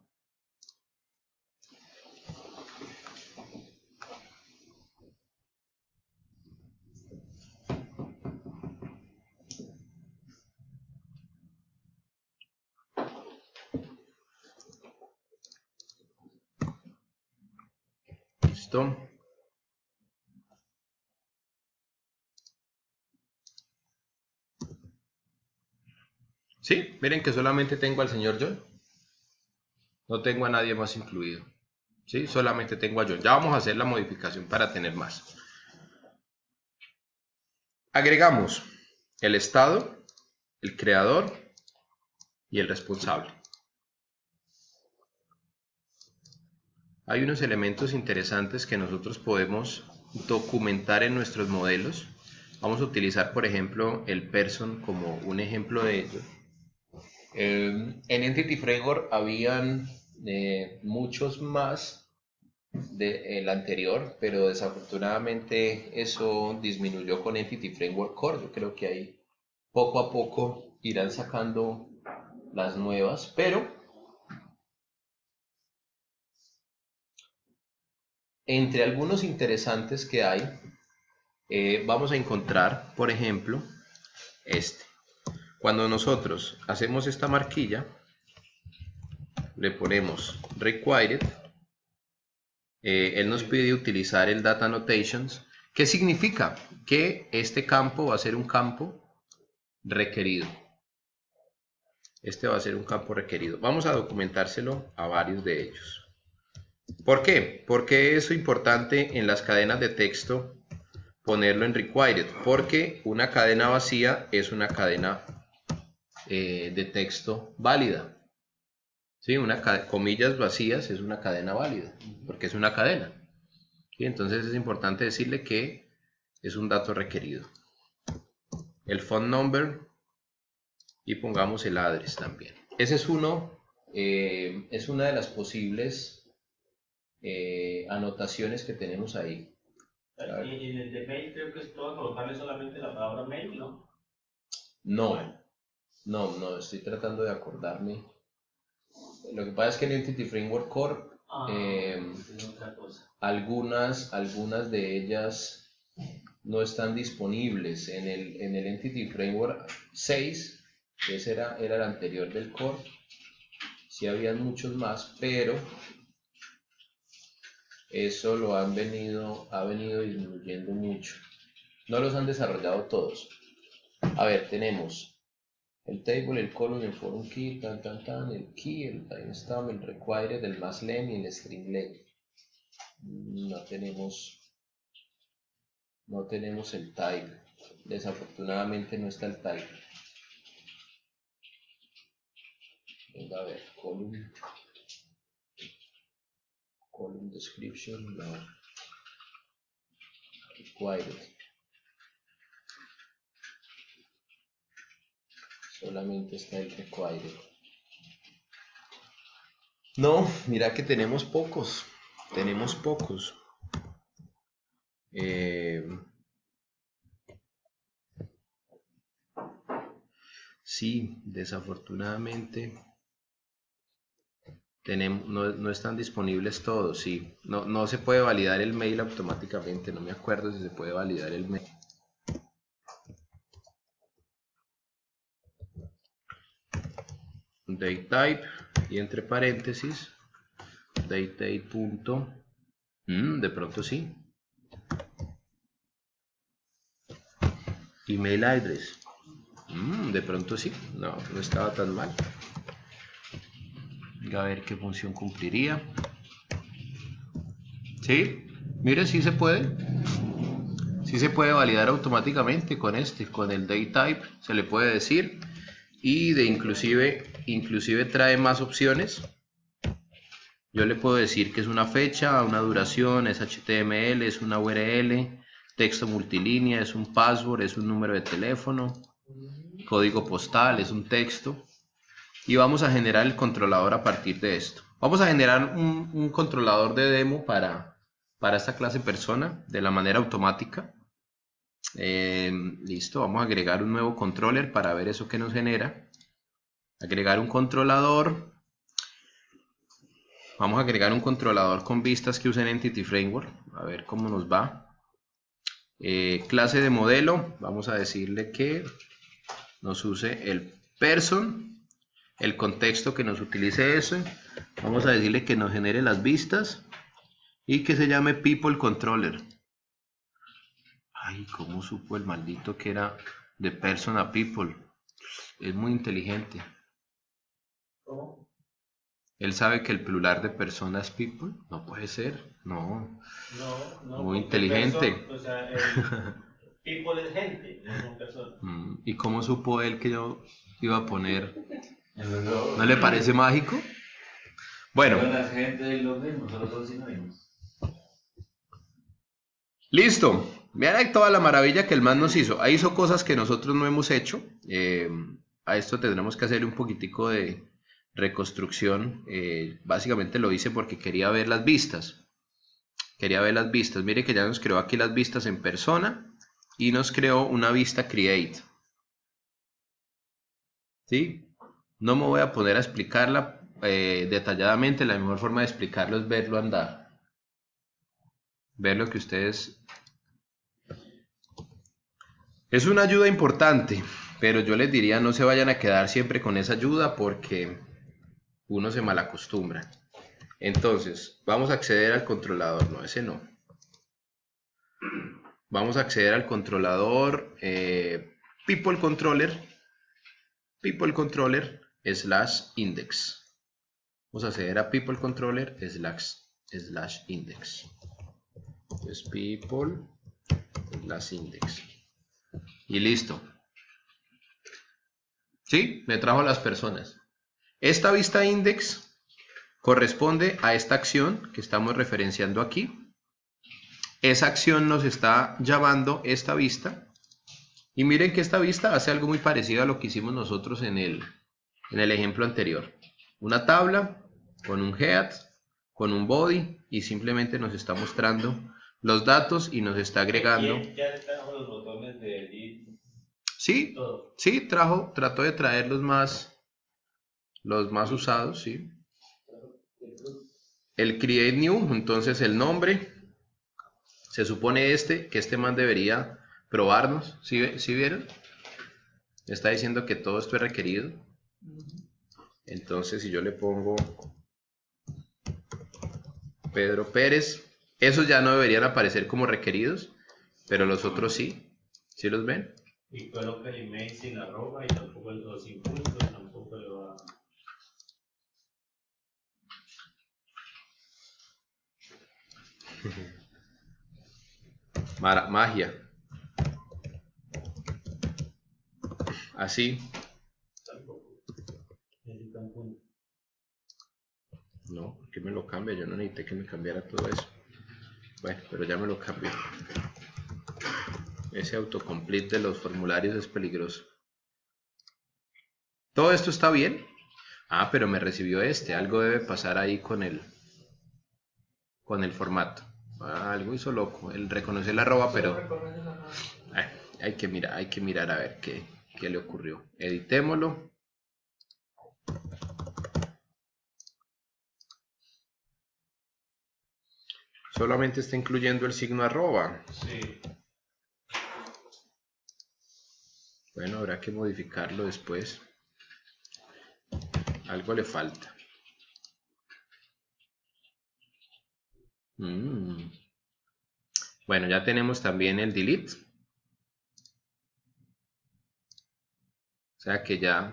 Listo. Sí, miren que solamente tengo al señor John. No tengo a nadie más incluido. ¿Sí? Solamente tengo a John. Ya vamos a hacer la modificación para tener más. Agregamos el estado, el creador y el responsable. Hay unos elementos interesantes que nosotros podemos documentar en nuestros modelos. Vamos a utilizar, por ejemplo, el person como un ejemplo de ello. En Entity Framework habían muchos más del anterior, pero desafortunadamente eso disminuyó con Entity Framework Core. Yo creo que ahí poco a poco irán sacando las nuevas, pero entre algunos interesantes que hay, vamos a encontrar, por ejemplo, este. Cuando nosotros hacemos esta marquilla, le ponemos required, él nos pide utilizar el data annotations. ¿Qué significa? Que este campo va a ser un campo requerido. Este va a ser un campo requerido. Vamos a documentárselo a varios de ellos. ¿Por qué? Porque es importante en las cadenas de texto ponerlo en required, porque una cadena vacía es una cadena de texto válida. ¿Sí? Comillas vacías es una cadena válida, porque es una cadena. ¿Sí? Entonces es importante decirle que es un dato requerido. El phone number y pongamos el address también. Ese es es una de las posibles anotaciones que tenemos ahí. Y en el de mail creo que es todo colocarle solamente la palabra mail, ¿no? No, estoy tratando de acordarme. Lo que pasa es que en Entity Framework Core Es otra cosa. algunas de ellas no están disponibles. En el Entity Framework 6, que ese era el anterior del Core, sí habían muchos más, pero eso ha venido disminuyendo mucho. No los han desarrollado todos. A ver, tenemos el table, el column, el forum key, el key, el timestamp, el required, el mass len y el string len. No tenemos el type. Desafortunadamente no está el type. Venga a ver, column description, no. Required. Solamente está el required. No, mira que tenemos pocos. Sí, desafortunadamente no están disponibles todos. Sí, no se puede validar el mail automáticamente. No me acuerdo si se puede validar el mail. Datetype y entre paréntesis datetype punto. De pronto sí. Email address. De pronto sí. No estaba tan mal. A ver qué función cumpliría. Sí, mire, sí se puede. Sí se puede validar automáticamente con el datetype. Se le puede decir. Y inclusive trae más opciones. Yo le puedo decir que es una fecha, una duración, es HTML, es una URL, texto multilínea, es un password, es un número de teléfono, código postal, es un texto. Y vamos a generar el controlador a partir de esto. Vamos a generar un controlador de demo para esta clase persona de la manera automática. Listo, vamos a agregar un nuevo controller para ver eso que nos genera. Agregar un controlador. Vamos a agregar un controlador con vistas que usen Entity Framework. A ver cómo nos va. Clase de modelo. Vamos a decirle que nos use el person. El contexto que nos utilice ese. Vamos a decirle que nos genere las vistas. Y que se llame People Controller. Ay, cómo supo el maldito que era de person a people. Es muy inteligente. ¿Cómo? Él sabe que el plural de persona es people. No puede ser. No. No, Muy porque inteligente. o sea, el people es gente, no son personas. ¿Y cómo supo él que yo iba a poner? No ¿No le parece mágico? Bueno. La gente es lo mismo, solo son sinónimos. Listo. Vean toda la maravilla que el man nos hizo. Ahí hizo cosas que nosotros no hemos hecho. A esto tendremos que hacer un poquitico de reconstrucción. Básicamente lo hice porque quería ver las vistas. Quería ver las vistas. Mire que ya nos creó aquí las vistas en persona y nos creó una vista create. ¿Sí? No me voy a poner a explicarla detalladamente. La mejor forma de explicarlo es verlo andar. Ver lo que ustedes... Es una ayuda importante, pero yo les diría no se vayan a quedar siempre con esa ayuda porque uno se malacostumbra. Entonces, vamos a acceder al controlador, no, ese no. Vamos a acceder al controlador people controller /index. Vamos a acceder a people controller /index. Entonces, people/index. Y listo. ¿Sí? Me trajo a las personas. Esta vista index corresponde a esta acción que estamos referenciando aquí. Esa acción nos está llamando esta vista. Y miren que esta vista hace algo muy parecido a lo que hicimos nosotros en el ejemplo anterior. Una tabla con un head, con un body y simplemente nos está mostrando los datos y nos está agregando. Ya trajo los botones de edit. Sí, Todo. sí, trató de traer los más usados, sí. El create new, entonces el nombre, se supone que este man debería probarnos, ¿sí vieron? Está diciendo que todo esto es requerido. Entonces si yo le pongo Pedro Pérez, esos ya no deberían aparecer como requeridos, pero los otros sí, ¿sí los ven? Y coloca el email sin arroba y tampoco los sin puntos, tampoco le va Magia. Así. tampoco. Necesitan puntos. No, ¿por qué me lo cambia? Yo no necesité que me cambiara todo eso. Bueno, pero ya me lo cambió. Ese autocomplete de los formularios es peligroso. ¿Todo esto está bien? Ah, pero me recibió este. Algo debe pasar ahí con el formato. Ah, algo hizo loco. Él reconoció la arroba, pero hay que mirar a ver qué le ocurrió. Editémoslo. Solamente está incluyendo el signo arroba. Sí. Bueno, habrá que modificarlo después. Algo le falta. Bueno, ya tenemos también el delete. O sea que ya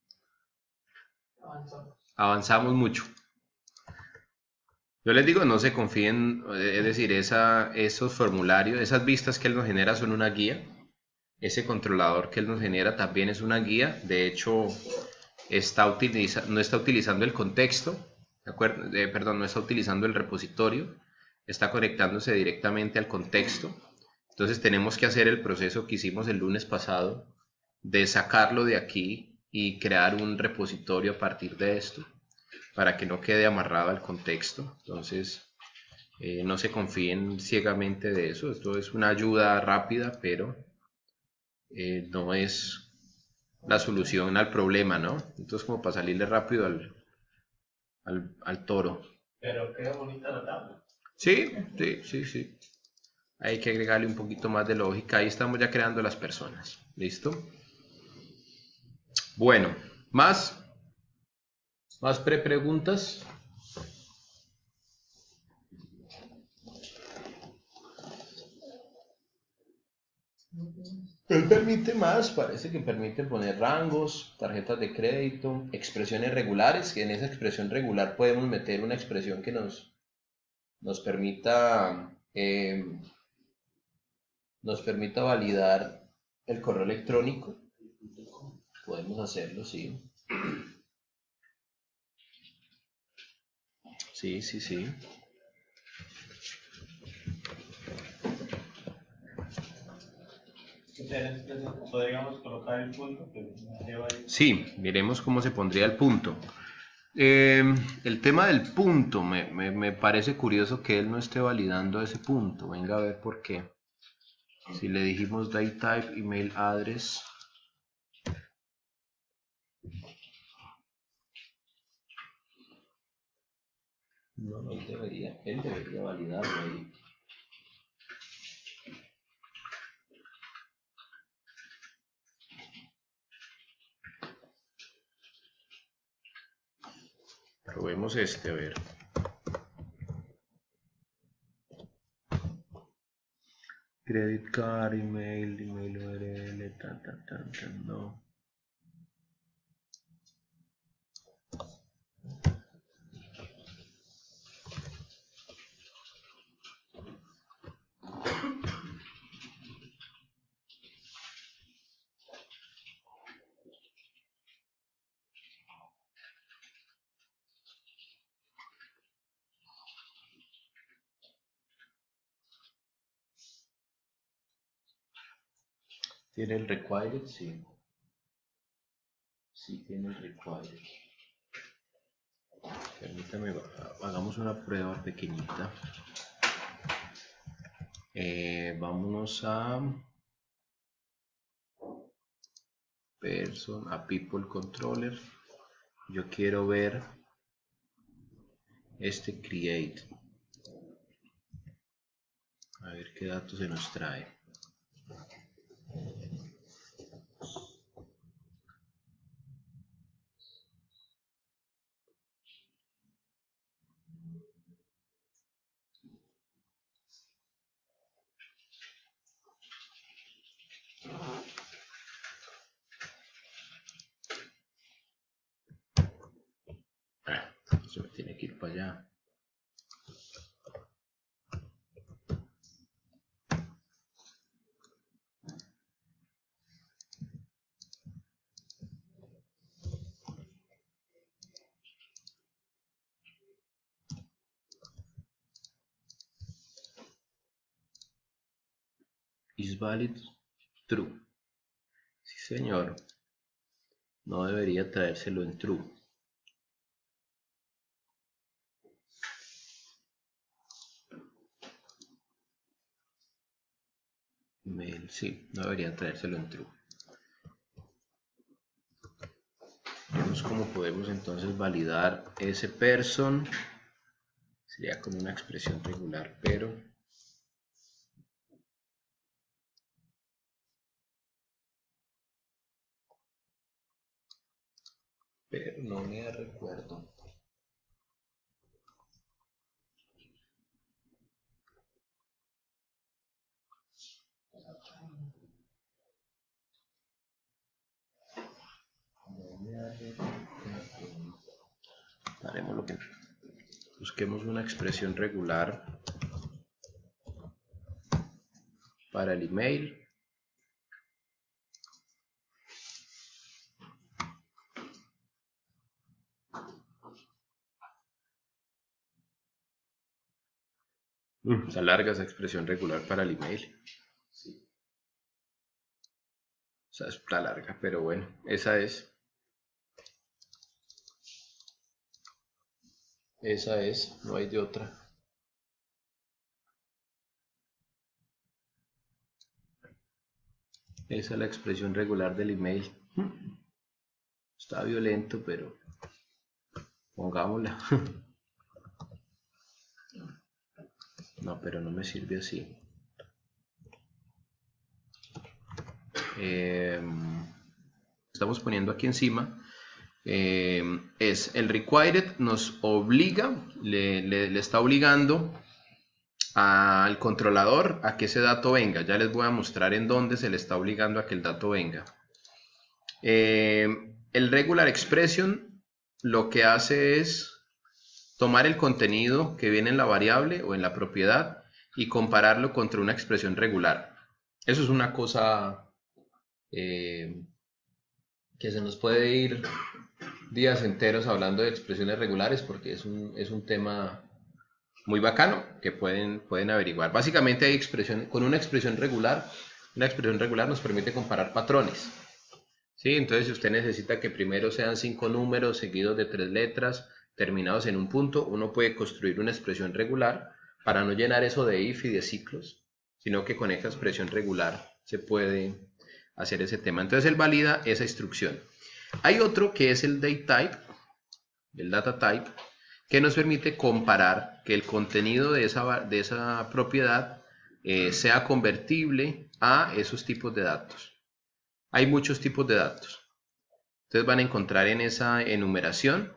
avanzamos mucho. Yo les digo, no se confíen, es decir, esos formularios, esas vistas que él nos genera son una guía. Ese controlador que él nos genera también es una guía. De hecho, no está utilizando el contexto, perdón, no está utilizando el repositorio, está conectándose directamente al contexto. Entonces tenemos que hacer el proceso que hicimos el lunes pasado de sacarlo de aquí y crear un repositorio a partir de esto para que no quede amarrado al contexto. Entonces no se confíen ciegamente de eso. Esto es una ayuda rápida, pero no es la solución al problema, ¿no? Entonces como para salirle rápido al toro. Pero queda bonita la tabla. Sí. Hay que agregarle un poquito más de lógica. Ahí estamos ya creando las personas. ¿Listo? Bueno, más preguntas. Él permite más, parece que permite poner rangos, tarjetas de crédito, expresiones regulares, que en esa expresión regular podemos meter una expresión que nos permita validar el correo electrónico. Podemos hacerlo, sí. Sí, sí, sí. Podríamos colocar el punto que lleva ahí. Sí, miremos cómo se pondría el punto. El tema del punto, me parece curioso que él no esté validando ese punto. Venga a ver por qué. Si le dijimos datetype email address, no, él debería validarlo ahí. Probemos este, a ver. Credit card, email URL, no. ¿Tiene el required? Sí. Sí, tiene el required. Permítame, hagamos una prueba pequeñita. Vámonos a person, a people controller. Yo quiero ver este create. A ver qué datos se nos trae. Se me tiene que ir para allá. Is valid true. Sí, señor. No debería traérselo en true. Email, sí, no debería traérselo en true. Vemos cómo podemos entonces validar ese person. Sería como una expresión regular, pero no me recuerdo. Haremos lo que busquemos una expresión regular para el email. Está larga esa expresión regular para el email. Sí. O sea, está larga, pero bueno, esa es. Esa es, no hay de otra. Esa es la expresión regular del email. Está violento, pero pongámosla. No, pero no me sirve así. Estamos poniendo aquí encima. Es el required, nos obliga, le está obligando al controlador a que ese dato venga. Ya les voy a mostrar en dónde se le está obligando a que el dato venga. El regular expression lo que hace es tomar el contenido que viene en la variable o en la propiedad y compararlo contra una expresión regular. Eso es una cosa que se nos puede ir días enteros hablando de expresiones regulares porque es un tema muy bacano que pueden averiguar. Básicamente hay con una expresión regular nos permite comparar patrones. ¿Sí? Entonces, si usted necesita que primero sean 5 números seguidos de 3 letras terminados en un punto, uno puede construir una expresión regular para no llenar eso de if y de ciclos, sino que con esta expresión regular se puede hacer ese tema. Entonces, él valida esa instrucción. Hay otro que es el DateType, el DataType, que nos permite comparar que el contenido de esa propiedad sea convertible a esos tipos de datos. Hay muchos tipos de datos. Ustedes van a encontrar en esa enumeración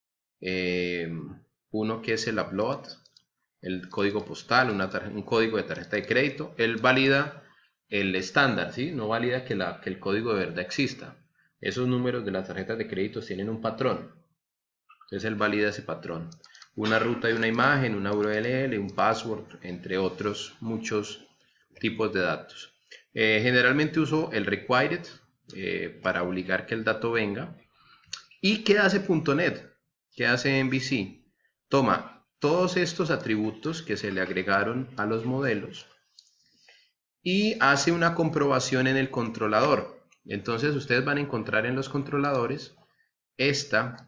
uno que es el upload, el código postal, un código de tarjeta de crédito. Él valida el estándar, ¿sí? No valida que el código de verdad exista. Esos números de las tarjetas de crédito tienen un patrón. Entonces él valida ese patrón. Una ruta y una imagen, una URL, un password, entre otros muchos tipos de datos. Generalmente uso el required para obligar que el dato venga. ¿Y qué hace .NET? ¿Qué hace MVC? Toma todos estos atributos que se le agregaron a los modelos y hace una comprobación en el controlador. Entonces ustedes van a encontrar en los controladores esta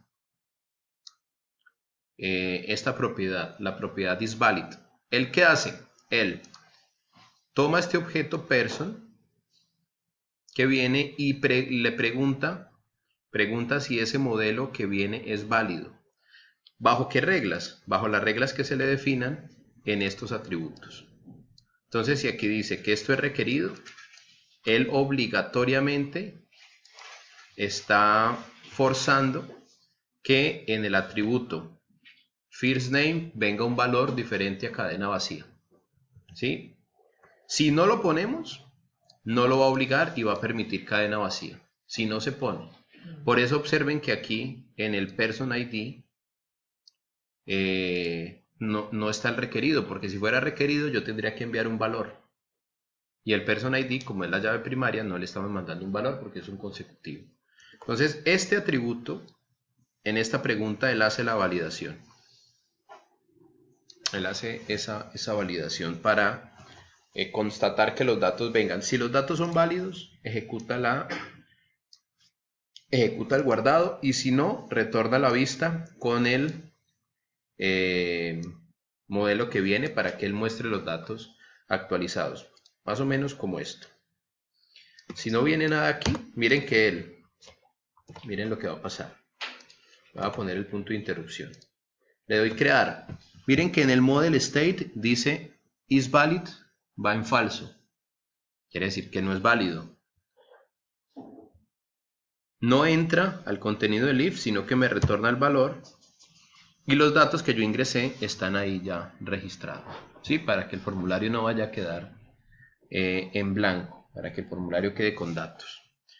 propiedad, la propiedad isValid. ¿El qué hace? Él toma este objeto person que viene y le pregunta si ese modelo que viene es válido. ¿Bajo qué reglas? Bajo las reglas que se le definan en estos atributos. Entonces, si aquí dice que esto es requerido, él obligatoriamente está forzando que en el atributo first name venga un valor diferente a cadena vacía. ¿Sí? Si no lo ponemos, no lo va a obligar y va a permitir cadena vacía. Si no se pone. Por eso observen que aquí en el person ID no está el requerido, porque si fuera requerido yo tendría que enviar un valor. Y el person ID, como es la llave primaria, no le estamos mandando un valor porque es un consecutivo. Entonces, este atributo, en esta pregunta, él hace la validación. Él hace esa validación para constatar que los datos vengan. Si los datos son válidos, ejecuta el guardado, y si no, retorna la vista con el modelo que viene para que él muestre los datos actualizados. Más o menos como esto. Si no viene nada aquí, miren lo que va a pasar. Voy a poner el punto de interrupción. Le doy crear. Miren que en el model state dice isValid, va en falso. Quiere decir que no es válido. No entra al contenido del if, sino que me retorna el valor. Y los datos que yo ingresé están ahí ya registrados. ¿Sí? Para que el formulario no vaya a quedar en blanco. Para que el formulario quede con datos.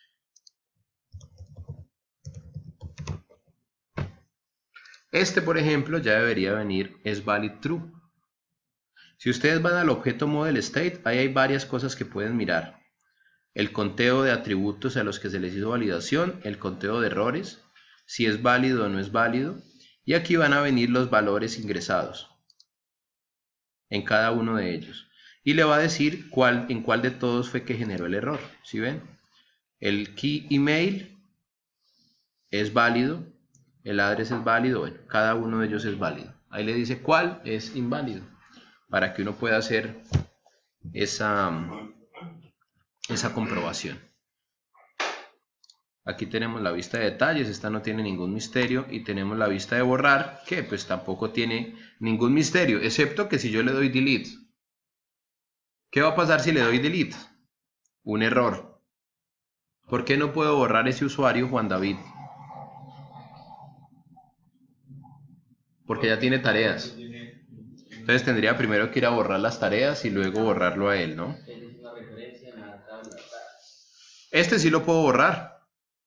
Este, por ejemplo, ya debería venir isValid true. Si ustedes van al objeto model state, ahí hay varias cosas que pueden mirar. El conteo de atributos a los que se les hizo validación, el conteo de errores, si es válido o no es válido, y aquí van a venir los valores ingresados en cada uno de ellos. Y le va a decir en cuál de todos fue que generó el error. ¿Sí ven? El key email es válido, el address es válido, bueno, cada uno de ellos es válido. Ahí le dice cuál es inválido, para que uno pueda hacer esa comprobación. Aquí tenemos la vista de detalles, esta no tiene ningún misterio, y tenemos la vista de borrar, que pues tampoco tiene ningún misterio, excepto que si yo le doy delete. ¿Qué va a pasar si le doy delete? Un error. ¿Por qué no puedo borrar ese usuario, Juan David? Porque ya tiene tareas. Entonces tendría primero que ir a borrar las tareas y luego borrarlo a él, ¿no? Es una referencia en la tabla. Este sí lo puedo borrar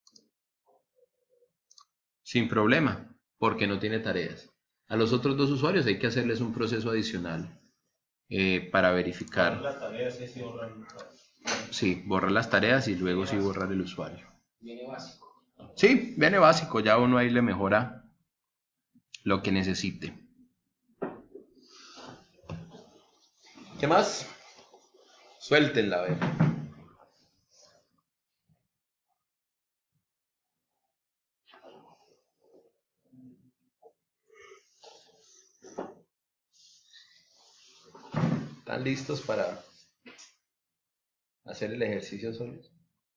sin problema, porque no tiene tareas. A los otros dos usuarios hay que hacerles un proceso adicional para verificar. Las tareas sí borran. Sí, borrar las tareas y luego sí borrar el usuario. Viene básico. Sí, viene básico, ya uno ahí le mejora lo que necesite. ¿Qué más? Suéltenla, a ver. ¿Están listos para hacer el ejercicio solos?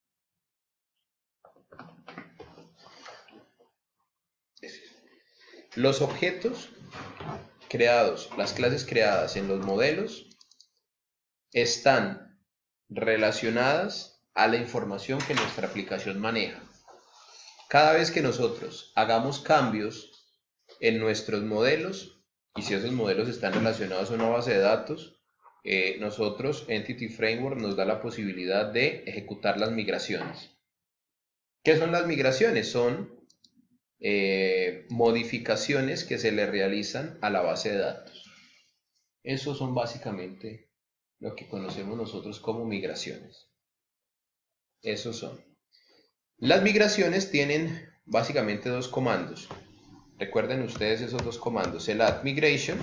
Los objetos creados, las clases creadas en los modelos están relacionadas a la información que nuestra aplicación maneja. Cada vez que nosotros hagamos cambios en nuestros modelos, y si esos modelos están relacionados a una base de datos, nosotros, Entity Framework, nos da la posibilidad de ejecutar las migraciones. ¿Qué son las migraciones? Son modificaciones que se le realizan a la base de datos. Esos son básicamente lo que conocemos nosotros como migraciones. Esos son. Las migraciones tienen básicamente dos comandos. Recuerden ustedes esos dos comandos. El add migration,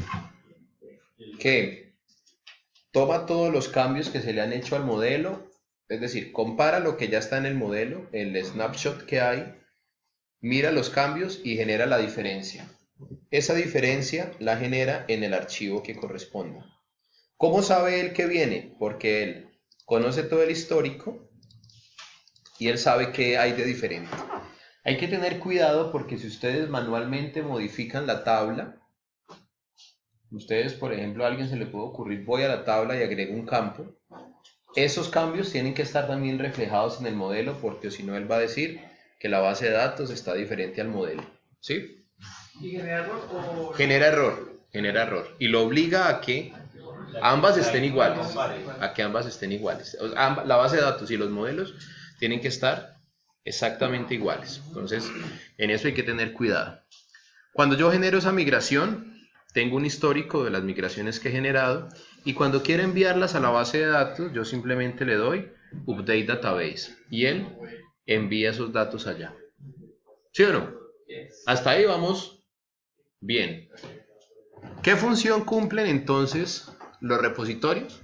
que toma todos los cambios que se le han hecho al modelo, es decir, compara lo que ya está en el modelo, el snapshot que hay, mira los cambios y genera la diferencia. Esa diferencia la genera en el archivo que corresponda. ¿Cómo sabe él que viene? Porque él conoce todo el histórico y él sabe qué hay de diferente. Hay que tener cuidado porque si ustedes manualmente modifican la tabla, ustedes, por ejemplo, a alguien se le puede ocurrir, voy a la tabla y agrego un campo. Esos cambios tienen que estar también reflejados en el modelo porque si no él va a decir que la base de datos está diferente al modelo. ¿Sí? ¿Y genera error o...? Genera error. Y lo obliga a que ambas estén iguales. A que ambas estén iguales. La base de datos y los modelos tienen que estar exactamente iguales. Entonces, en eso hay que tener cuidado. Cuando yo genero esa migración, tengo un histórico de las migraciones que he generado y cuando quiero enviarlas a la base de datos, yo simplemente le doy Update Database y él envía esos datos allá. ¿Sí o no? Hasta ahí vamos bien. ¿Qué función cumplen entonces los repositorios?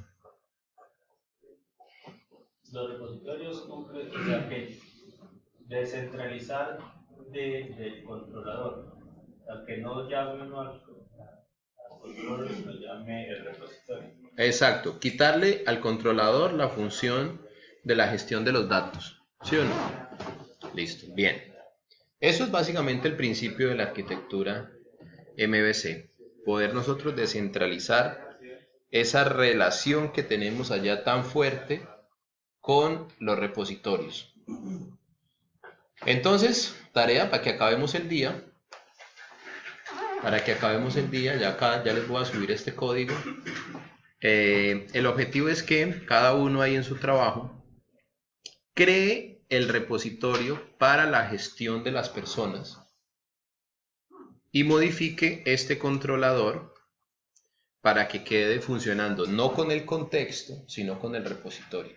Los repositorios cumplen, o sea, que descentralizar del controlador, al que no llame uno al controlador, sino llame el repositorio. Exacto, quitarle al controlador la función de la gestión de los datos. ¿Sí o no? Listo, bien. Eso es básicamente el principio de la arquitectura MVC. Poder nosotros descentralizar esa relación que tenemos allá tan fuerte con los repositorios. Entonces, tarea para que acabemos el día. Ya les voy a subir este código. El objetivo es que cada uno ahí en su trabajo cree el repositorio para la gestión de las personas y modifique este controlador para que quede funcionando no con el contexto, sino con el repositorio.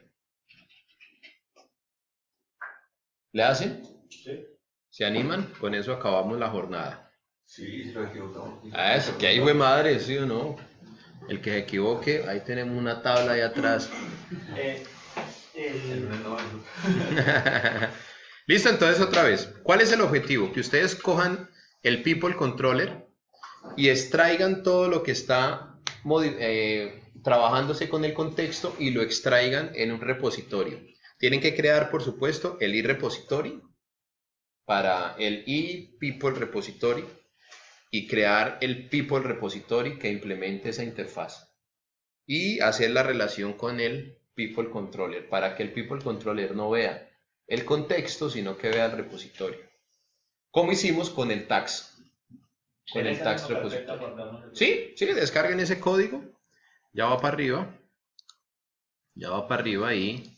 ¿Le hacen? Sí. ¿Se animan? Con eso acabamos la jornada. Sí, lo equivocamos. Ah, eso que ahí fue madre, ¿sí o no? El que se equivoque, ahí tenemos una tabla ahí atrás. Listo, entonces otra vez. ¿Cuál es el objetivo? Que ustedes cojan el People Controller y extraigan todo lo que está trabajándose con el contexto y lo extraigan en un repositorio. Tienen que crear, por supuesto, el iRepository para el ePeople Repository y crear el People Repository que implemente esa interfaz y hacer la relación con el People Controller para que el People Controller no vea el contexto sino que vea el repositorio, como hicimos con el tags. con En el esa tax misma carpeta repository. guardamos el- Sí, sí, descarguen ese código. Ya va para arriba. Ya va para arriba ahí.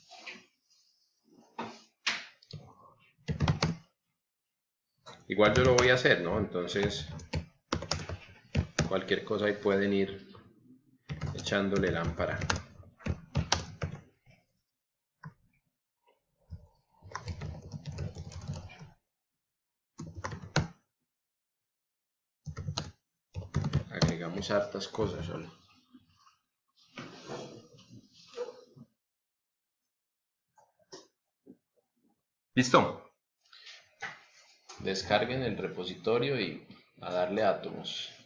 Igual yo lo voy a hacer, ¿no? Entonces, cualquier cosa ahí pueden ir echándole lámpara. Agregamos hartas cosas solo. ¿Listo? Descarguen el repositorio y a darle átomos.